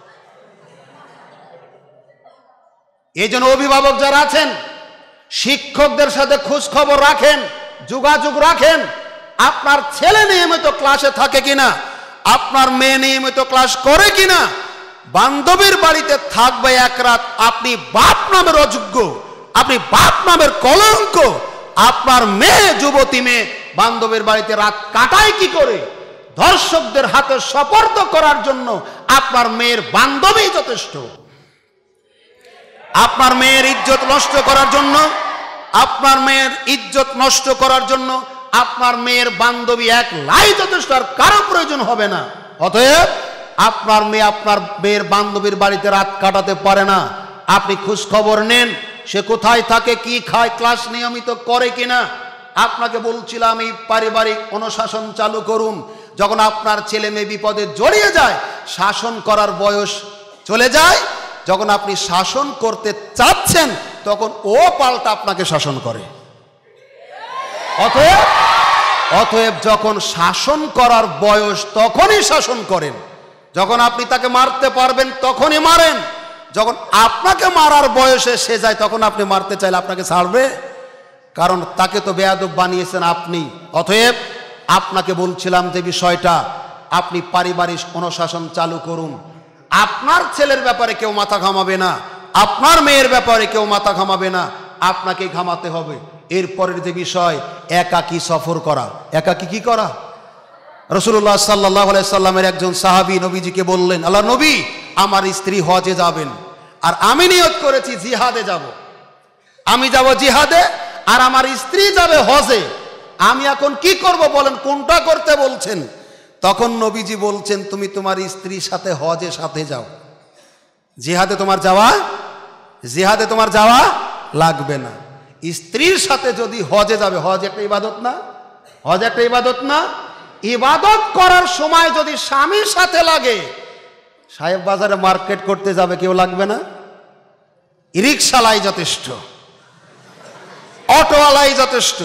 এই জন্য অভিভাবক যারা আছেন শিক্ষকদের সাথে খোঁজ খবর রাখেন, যোগাযোগ রাখেন। আপনার ছেলে নিয়মিত ক্লাসে থাকে কিনা, আপনার মেয়ে নিয়মিত ক্লাস করে কিনা। বান্ধবীর বাড়িতে থাকবে এক রাত, আপনি বাপ নামের অযোগ্য, আপনি বাপ নামের কলঙ্ক। আপনার মেয়ে, যুবতী মেয়ে বান্ধবীর বাড়িতে রাত কাটায় কি করে? ধর্ষকদের হাতে সোপর্দ করার জন্য আপনার মেয়ের বান্ধবী যথেষ্ট। আপনার মেয়ের ইজ্জত নষ্ট করার জন্য, আপনার মেয়ের ইজ্জত নষ্ট করার জন্য আপনার মেয়ের বান্ধবী একলাই যথেষ্ট, আর কারো প্রয়োজন হবে না। অতএব আপনার মেয়ে আপনার মেয়ের বান্ধবীর বাড়িতে রাত কাটাতে পারে না। আপনি খোঁজ খবর নেন, সে কোথায় থাকে, কি খায়, ক্লাস নিয়মিত করে কিনা। আপনাকে বলছিলাম এই পারিবারিক অনুশাসন চালু করুন। যখন আপনার ছেলে মেয়ে বিপদে জড়িয়ে যায়, শাসন করার বয়স চলে যায়, যখন আপনি শাসন করতে চাচ্ছেন তখন ও পাল্টা আপনাকে শাসন করে। অতএব যখন শাসন করার বয়স তখনই শাসন করেন। যখন আপনি তাকে মারতে পারবেন তখনই মারেন। যখন আপনাকে মারার বয়সে সে যায় তখন আপনি মারতে চাইলে আপনাকে ছাড়বে? কারণ তাকে তো বেয়াদব বানিয়েছেন আপনি। অতএব আপনাকে বলছিলাম যে বিষয়টা, আপনি পারিবারিক অনুশাসন চালু করুন। আপনার ছেলের ব্যাপারে কেউ মাথা ঘামাবে না, আপনার মেয়ের ব্যাপারে কেউ মাথা ঘামাবে না, আপনাকে ঘামাতে হবে। এরপরের যে বিষয়, একাকী সফর করা। একাকী কি করা? রাসূলুল্লাহ সাল্লাল্লাহু আলাইহি সাল্লামের একজন সাহাবী নবীজিকে বললেন, আল্লাহ নবী, আমার স্ত্রী হজে যাবেন আর আমি নিয়ত করেছি জিহাদে যাব। আমি যাব জিহাদে আর আমার স্ত্রী যাবে হজে, আমি এখন কি করব বলেন? কোনটা করতে বলছেন? তখন নবীজি বলছেন, তুমি তোমার স্ত্রীর সাথে হজে সাথে যাও, জিহাদে তোমার যাওয়া লাগবে না। স্ত্রীর সাথে যদি হজে যাবে, হজ একটা ইবাদত না? হজ একটা ইবাদত না? ইবাদত করার সময় যদি স্বামীর সাথে লাগে, সাহেব বাজারে মার্কেট করতে যাবে কেউ লাগবে না? রিক্সালাই যথেষ্ট, অটোওয়ালাই যথেষ্ট।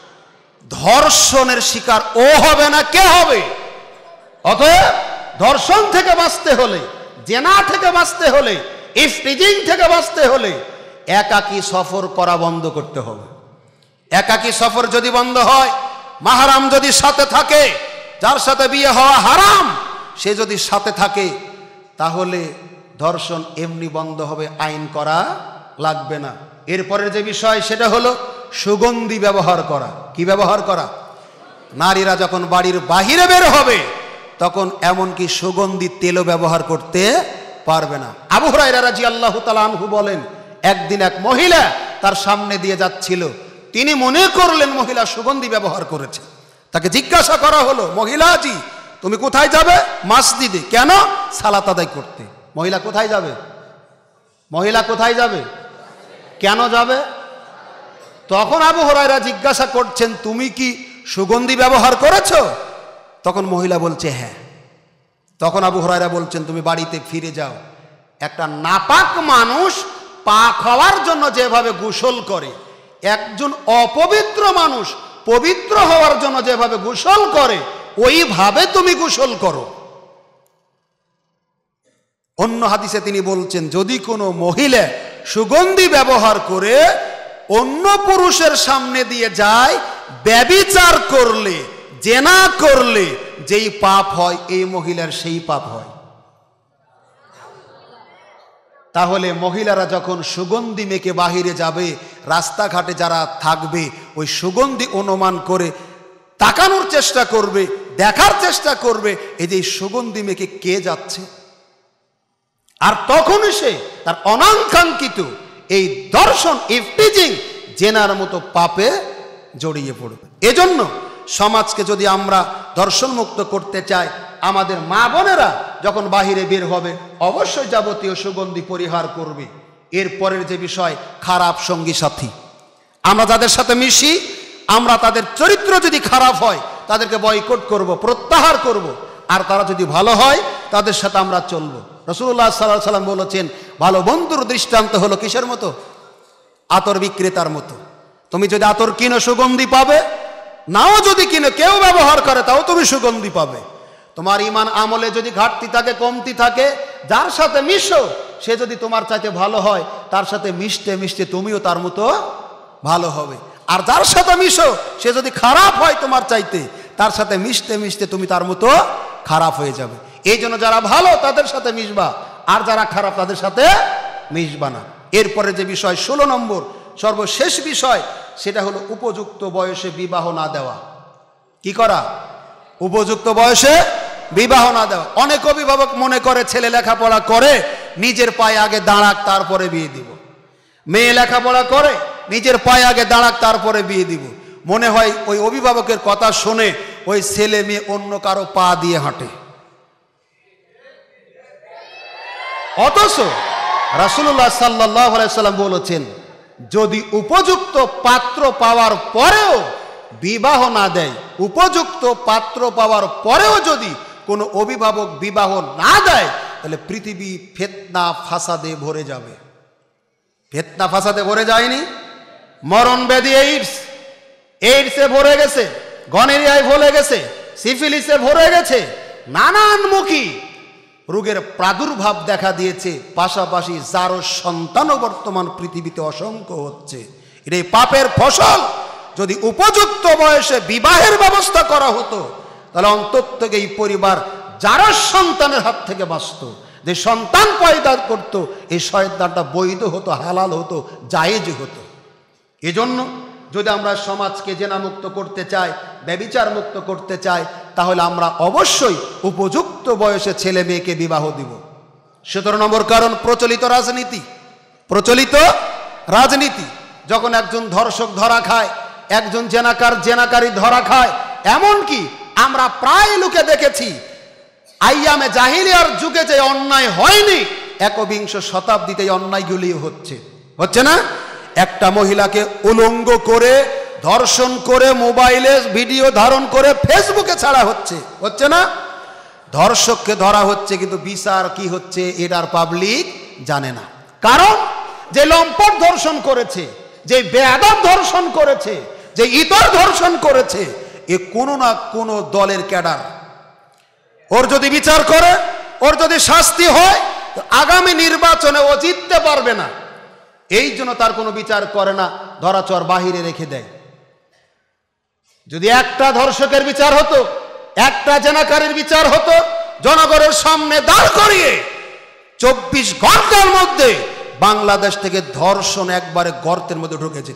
ধর্ষণের শিকার ও হবে না, কে হবে? অতএব ধর্ষণ থেকে বাঁচতে হলে, জেনা থেকে বাঁচতে হলে, ইফটিজিং থেকে বাঁচতে হলে একাকী সফর করা বন্ধ করতে হবে। একাকী সফর যদি বন্ধ হয়, মাহরাম যদি সাথে থাকে, যার সাথে বিয়ে হওয়া হারাম সে যদি সাথে থাকে, তাহলে ধর্ষণ এমনি বন্ধ হবে, আইন করা লাগবে না। এরপরের যে বিষয় সেটা হলো সুগন্ধি ব্যবহার করা। কি ব্যবহার করা? নারীরা যখন বাড়ির বাহিরে বের হবে তখন এমনকি সুগন্ধি তেলও ব্যবহার করতে পারবে না। আবু হুরায়রা রাদিয়াল্লাহু তাআলা আনহু বলেন, একদিন এক মহিলা তার সামনে দিয়ে যাচ্ছিল, তিনি মনে করলেন মহিলা সুগন্ধি ব্যবহার করেছে। তাকে জিজ্ঞাসা করা হলো, মহিলাজি তুমি কোথায় যাবে? মসজিদে। কেন? সালাত আদায় করতে। মহিলা কোথায় যাবে? মহিলা কোথায় যাবে? কেন যাবে? তখন আবু হুরায়রা জিজ্ঞাসা করছেন, তুমি কি সুগন্ধি ব্যবহার করেছো? তখন মহিলা বলছে হ্যাঁ। তখন আবু হুরায়রা বলছেন, তুমি বাড়িতে ফিরে যাও। একটা নাপাক মানুষ পাক হওয়ার জন্য যেভাবে গোসল করে, একজন অপবিত্র মানুষ পবিত্র হওয়ার জন্য যেভাবে গোসল করে, ওইভাবে তুমি গোসল করো। অন্য হাদিসে তিনি বলছেন, যদি কোনো মহিলা সুগন্ধি ব্যবহার করে অন্য পুরুষের সামনে দিয়ে যায়, ব্যভিচার করলে, জেনা করলে যেই পাপ হয়, এই মহিলার সেই পাপ হয়। তাহলে মহিলারা যখন সুগন্ধি মেখে বাহিরে যাবে, রাস্তাঘাটে যারা থাকবে, ওই সুগন্ধি অনুমান করে তাকানোর চেষ্টা করবে, দেখার চেষ্টা করবে এই যে সুগন্ধি মেখে কে যাচ্ছে। আর তখনই সে তার অনাকাঙ্ক্ষিত এই ধর্ষণ, ইফটিজিং, জেনার মতো পাপে জড়িয়ে পড়বে। এজন্য সমাজকে যদি আমরা ধর্ষণ মুক্ত করতে চাই, আমাদের মা বোনেরা যখন বাহিরে বের হবে অবশ্যই যাবতীয় সুগন্ধি পরিহার করবে। এরপরের যে বিষয়, খারাপ সঙ্গী সাথী। আমরা যাদের সাথে মিশি, আমরা তাদের চরিত্র যদি খারাপ হয় তাদেরকে বয়কট করব, প্রত্যাহার করব। আর তারা যদি ভালো হয় তাদের সাথে আমরা চলবো। রাসূলুল্লাহ সাল্লাল্লাহু আলাইহি ওয়াসাল্লাম বলেছেন, ভালো বন্ধুর দৃষ্টান্ত হলো কিসের মতো? আতর বিক্রেতার মতো। তুমি যদি আতর কিনো সুগন্ধি পাবে, নাও যদি কিনো কেউ ব্যবহার করে তাও তুমি সুগন্ধি পাবে। তোমার ঈমান আমলে যদি ঘাটতি থাকে, কমতি থাকে, যার সাথে মিশো সে যদি তোমার চাইতে ভালো হয়, তার সাথে মিশতে মিশতে তুমিও তার মতো ভালো হবে। আর যার সাথে মিশো সে যদি খারাপ হয় তোমার চাইতে, তার সাথে মিশতে মিশতে তুমি তার মতো খারাপ হয়ে যাবে। এই জন্য যারা ভালো তাদের সাথে মিশবা, আর যারা খারাপ তাদের সাথে মিশবা না। এরপরে যে বিষয় 16 নম্বর সর্বশেষ বিষয়, সেটা হলো উপযুক্ত বয়সে বিবাহ না দেওয়া। কি করা? উপযুক্ত বয়সে বিবাহ না দেওয়া। অনেক অভিভাবক মনে করে ছেলে লেখাপড়া করে, নিজের পায়ে আগে দাঁড়াক তারপরে বিয়ে দিব। মেয়ে লেখাপড়া করে, নিজের পায়ে আগে দাঁড়াক তারপরে বিয়ে দিব। মনে হয় ওই অভিভাবকের কথা শুনে ওই ছেলে মেয়ে অন্য কারো পা দিয়ে হাঁটে। অথচ রাসূলুল্লাহ সাল্লাল্লাহু আলাইহি ওয়াসাল্লাম বলেছেন, যদি উপযুক্ত পাত্র পাওয়ার পরেও বিবাহ না দেয়, উপযুক্ত পাত্র পাওয়ার পরেও যদি কোনো অভিভাবক বিবাহ না দেয়, তাহলে পৃথিবী ফিতনা ফাসাদে ভরে যাবে। ফিতনা ফাসাদে ভরে যায়নি? মরণ ব্যাধি এইডসে ভরে গেছে, গনোরিয়ায় ভরে গেছে, সিফিলিসে ভরে গেছে, নানানমুখী রোগের প্রাদুর্ভাব দেখা দিয়েছে। পাশাপাশি যারও সন্তানও বর্তমান পৃথিবীতে অসংখ্য হচ্ছে। এটাই পাপের ফসল। যদি উপযুক্ত বয়সে বিবাহের ব্যবস্থা করা হতো, তাহলে অন্তত এই পরিবার যারও সন্তানের হাত থেকে বাঁচত। যে সন্তান পয়দা করত, এই সন্তানটা বৈধ হতো, হালাল হতো, জায়েজ হতো। এজন্য যদি আমরা সমাজকে জেনামুক্ত করতে চাই, ব্যভিচার মুক্ত করতে চাই, তাহলে আমরা অবশ্যই উপযুক্ত বয়সে ছেলে মেয়েকে বিবাহ দিব। 17 নম্বর কারণ, প্রচলিত রাজনীতি। প্রচলিত রাজনীতি। যখন একজন ধর্ষক ধরা খায়, একজন জেনাকারী ধরা খায়, এমনকি আমরা প্রায় লোকে দেখেছি আইয়ামে জাহিলিয়ার যুগে যে অন্যায় হয়নি, একবিংশ শতাব্দীতে অন্যায়গুলি হচ্ছে না? একটা মহিলাকে উলঙ্গ করে, ধর্ষণ করে, মোবাইলে ভিডিও ধারণ করে ফেসবুকে ছাড়া হচ্ছে না? ধর্ষককে ধরা হচ্ছে, কিন্তু বিচার কি হচ্ছে এটার পাবলিক জানে না। কারণ যে লম্পট ধর্ষণ করেছে, যে বেয়াদব ধর্ষণ করেছে, যে ইতর ধর্ষণ করেছে, এ কোনো না কোনো দলের ক্যাডার। ওর যদি বিচার করে, ওর যদি শাস্তি হয়, আগামী নির্বাচনে ও জিততে পারবে না। এই জন্য তার কোনো বিচার করে না, ধরাচর বাহিরে রেখে দেয়। যদি একটা ধর্ষকের বিচার হতো, একটা জেনাকারীর বিচার হতো, জনগণের সামনে দাঁড় করিয়ে 24 ঘন্টার মধ্যে বাংলাদেশ থেকে ধর্ষণ একবারে গর্তের মধ্যে ঢুকে যেত।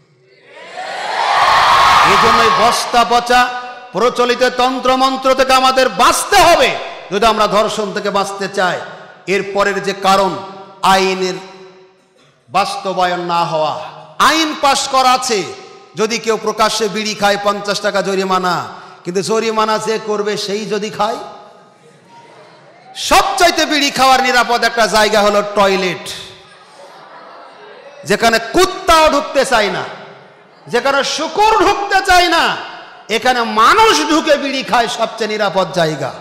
এই জন্যই বস্তা পচা প্রচলিত তন্ত্রমন্ত্র থেকে আমাদের বাঁচতে হবে, যদি আমরা ধর্ষণ থেকে বাঁচতে চাই। এরপরের যে কারণ, আইনের বাস্তবায়ন না হওয়া। আইন পাশ করা আছে, যদি কেউ প্রকাশ্যে বিড়ি খায় 50 টাকা জরিমানা, কিন্তু জরিমানা যে করবে সেই যদি খায়। সবচাইতে বিড়ি খাওয়ার নিরাপদ একটা জায়গা হলো টয়লেট, যেখানে কুত্তাও ঢুকতে চায় না, যেখানে শুকর ঢুকতে চায় না, এখানে মানুষ ঢুকে বিড়ি খায়, সবচেয়ে নিরাপদ জায়গা।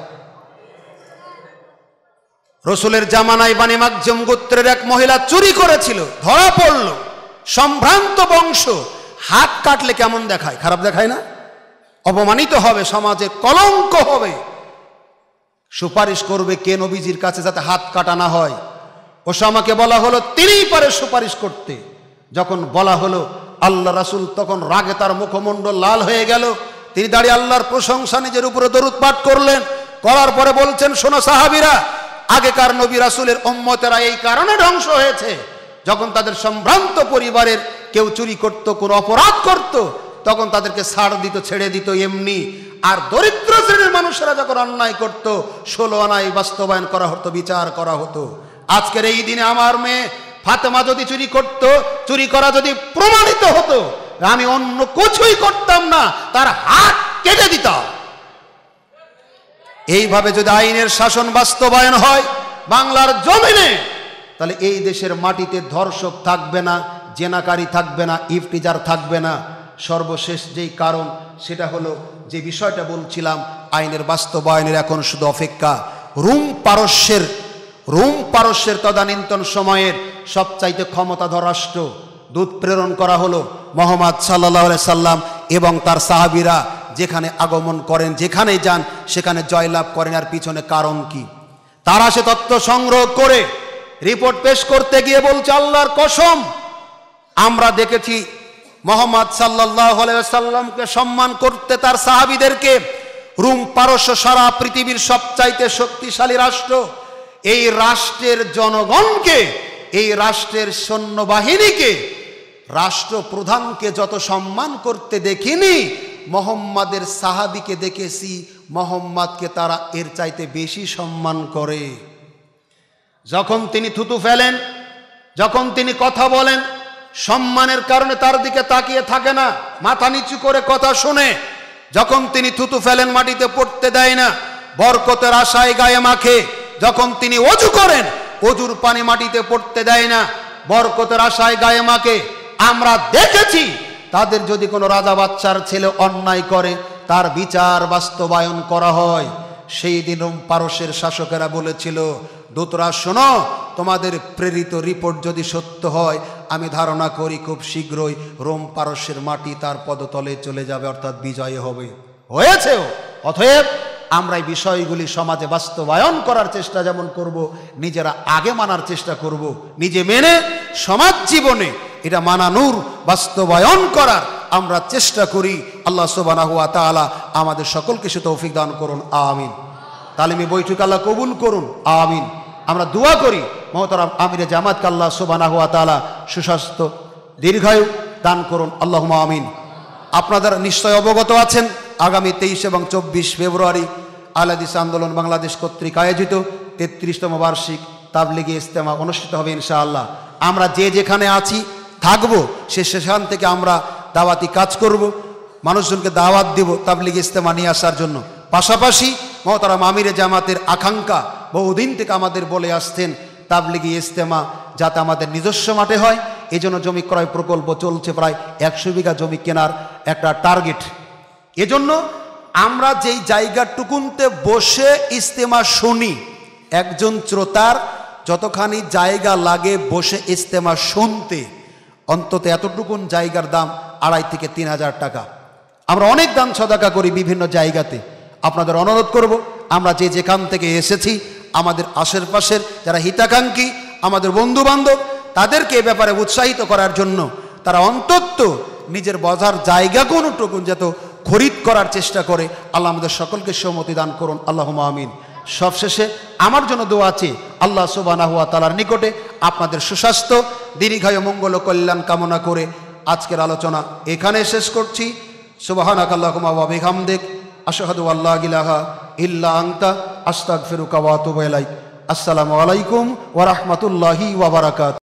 রসুলের জামানায় বানি মাকজুম গোত্রের এক মহিলা চুরি করেছিল, ধরা পড়ল। সম্ভ্রান্ত বংশ, হাত কাটলে কেমন দেখায়? খারাপ দেখায় না? অপমানিত হবে, সমাজে কলঙ্ক হবে। সুপারিশ করবে কে নবীজির কাছে যাতে হাত কাটা না হয়? ওসামাকে বলা হলো, তিনিই পারে সুপারিশ করতে। যখন বলা হলো, আল্লাহ রাসূল তখন রাগে তার মুখমণ্ডল লাল হয়ে গেল। তিনি দাঁড়িয়ে আল্লাহর প্রশংসা, নিজের উপরে দরুদ পাঠ করলেন। করার পরে বলছেন, শোনো সাহাবীরা, আগেকার নবী রাসূলের উম্মতেরা এই কারণে ধ্বংস হয়েছে, যখন তাদের সম্ভ্রান্ত পরিবারের কেউ চুরি করত, কোনো অপরাধ করত, তখন তাদেরকে ছাড় দিত, ছেড়ে দিত এমনি। আর দরিদ্র শ্রেণীর মানুষেরা যখন অন্যায় করত, 16 আনায় বাস্তবায়ন করা হতো, বিচার করা হতো। আজকের এই দিনে আমার মেয়ে ফাতেমা যদি চুরি করত, চুরি করা যদি প্রমাণিত হতো, আমি অন্য কিছুই করতাম না, তার হাত কেটে দিতাম। এইভাবে যদি আইনের শাসন বাস্তবায়ন হয় বাংলার জমিনে, তাহলে এই দেশের মাটিতে ধর্ষক থাকবে না, জেনাকারী থাকবে না, ইফতিজার থাকবে না। সর্বশেষ যেই কারণ সেটা হলো যে বিষয়টা বলছিলাম, আইনের বাস্তবায়নের এখন শুধু অপেক্ষা। রোম পারস্যের তদানীন্তন সময়ের সবচাইতে ক্ষমতাধর রাষ্ট্র, দূত প্রেরণ করা হলো মুহাম্মদ সাল্লাল্লাহু আলাইহি সাল্লাম এবং তার সাহাবীরা যেখানে আগমন করেন, যেখানে যান সেখানে জয়লাভ করেন। আর পিছনে কারণ কি? তারা সে তথ্য সংগ্রহ করে রিপোর্ট পেশ করতে গিয়ে বলছে, আল্লাহর কসম আমরা দেখেছি মুহাম্মদ সাল্লাল্লাহু আলাইহি সাল্লামকে সম্মান করতে তার সাহাবীদেরকে রোম পারস্য সারা পৃথিবীর সবচাইতে শক্তিশালী রাষ্ট্র, এই রাষ্ট্রের জনগণকে, এই রাষ্ট্রের সৈন্যবাহিনীকে, রাষ্ট্রপ্রধানকে যত সম্মান করতে দেখিনি, মুহাম্মাদের সাহাবীকে দেখেছি মুহাম্মাদকে তারা এর চাইতে বেশি সম্মান করে। যখন তিনি থুতু ফেলেন, যখন তিনি কথা বলেন, সম্মানের কারণে তার দিকে তাকিয়ে থাকে না, মাথা নিচু করে কথা শুনে। যখন তিনি থুতু ফেলেন মাটিতে পড়তে দেয় না, বরকতের আশায় গায়ে মাখে। যখন তিনি ওযু করেন, ওযুর পানি মাটিতে পড়তে দেয় না, বরকতের আশায় গায়ে মাখে। আমরা দেখেছি তাদের যদি কোনো রাজা বাচ্চার ছেলে অন্যায় করে তার বিচার বাস্তবায়ন করা হয়। সেই দিন রোম পারস্যের শাসকেরা বলেছিল, দূতরা শোনো, তোমাদের প্রেরিত রিপোর্ট যদি সত্য হয়, আমি ধারণা করি খুব শীঘ্রই রোম পারস্যের মাটি তার পদতলে চলে যাবে, অর্থাৎ বিজয় হবে। হয়েছেও। অতএব আমরা এই বিষয়গুলি সমাজে বাস্তবায়ন করার চেষ্টা যেমন করব, নিজেরা আগে মানার চেষ্টা করব, নিজে মেনে সমাজ জীবনে এটা মানানোর, বাস্তবায়ন করার আমরা চেষ্টা করি। আল্লাহ সুবহানাহু ওয়া তাআলা আমাদের সকলকে সে তৌফিক দান করুন, আমিন। তালিমি বৈঠক আল্লাহ কবুল করুন, আমিন। আমরা দোয়া করি মহতারাম আমিরে জামাতকে আল্লাহ সুবহানাহু ওয়া তাআলা সুস্বাস্থ্য দীর্ঘায়ু দান করুন, আল্লাহুম্মা আমিন। আপনারা নিশ্চয় অবগত আছেন, আগামী 23 এবং 24 ফেব্রুয়ারি আহলে হাদিস আন্দোলন বাংলাদেশ কর্তৃক আয়োজিত 33তম বার্ষিক তাবলিগি ইজতেমা অনুষ্ঠিত হবে ইনশাআল্লাহ। আমরা যে যেখানে আছি থাকবো, সেখান থেকে আমরা দাওয়াতি কাজ করব, মানুষজনকে দাওয়াত দিব তাবলিগি ইজতেমা নিয়ে আসার জন্য। পাশাপাশি মহতারাম আমিরে জামাতের আকাঙ্ক্ষা, বহুদিন থেকে আমাদের বলে আসতেন তাবলিগি ইজতেমা যাতে আমাদের নিজস্ব মাঠে হয়, এই জন্য জমি ক্রয় প্রকল্প চলছে, প্রায় 100 বিঘা জমি কেনার একটা টার্গেট। এজন্য আমরা যেই জায়গাটুকুনতে বসে ইজতেমা শুনি, একজন শ্রোতার যতখানি জায়গা লাগে বসে ইজতেমা শুনতে, অন্তত এতটুকুন জায়গার দাম 2.5 থেকে 3 হাজার টাকা। আমরা অনেক দান সদাকা করি বিভিন্ন জায়গাতে। আপনাদের অনুরোধ করব, আমরা যে যেখান থেকে এসেছি, আমাদের আশেপাশের যারা হিতাকাঙ্ক্ষী, আমাদের বন্ধু বান্ধব, তাদেরকে এ ব্যাপারে উৎসাহিত করার জন্য তারা অন্তত নিজের বজার জায়গা কোনটুকুন যত খরিদ করার চেষ্টা করে। আল্লাহ আমাদের সকলকে সম্মতি দান করুন, আল্লাহুম্মা আমিন। সবশেষে আমার জন্য দোয়া আছে আল্লাহ সুবহানাহু ওয়া তাআলার নিকটে, আপনাদের সুস্বাস্থ্য দীর্ঘায়ু মঙ্গল ও কল্যাণ কামনা করে আজকের আলোচনা এখানে শেষ করছি। সুবহানাকাল্লাহুম্মা ওয়া বিহামদিক, আশহাদু আল্লা ইলাহা ইল্লা আনতা, আস্তাগফিরুকা ওয়া আতুবু ইলাইক। আসসালামু আলাইকুম ওয়া রাহমাতুল্লাহি ওয়া বারাকাতুহু।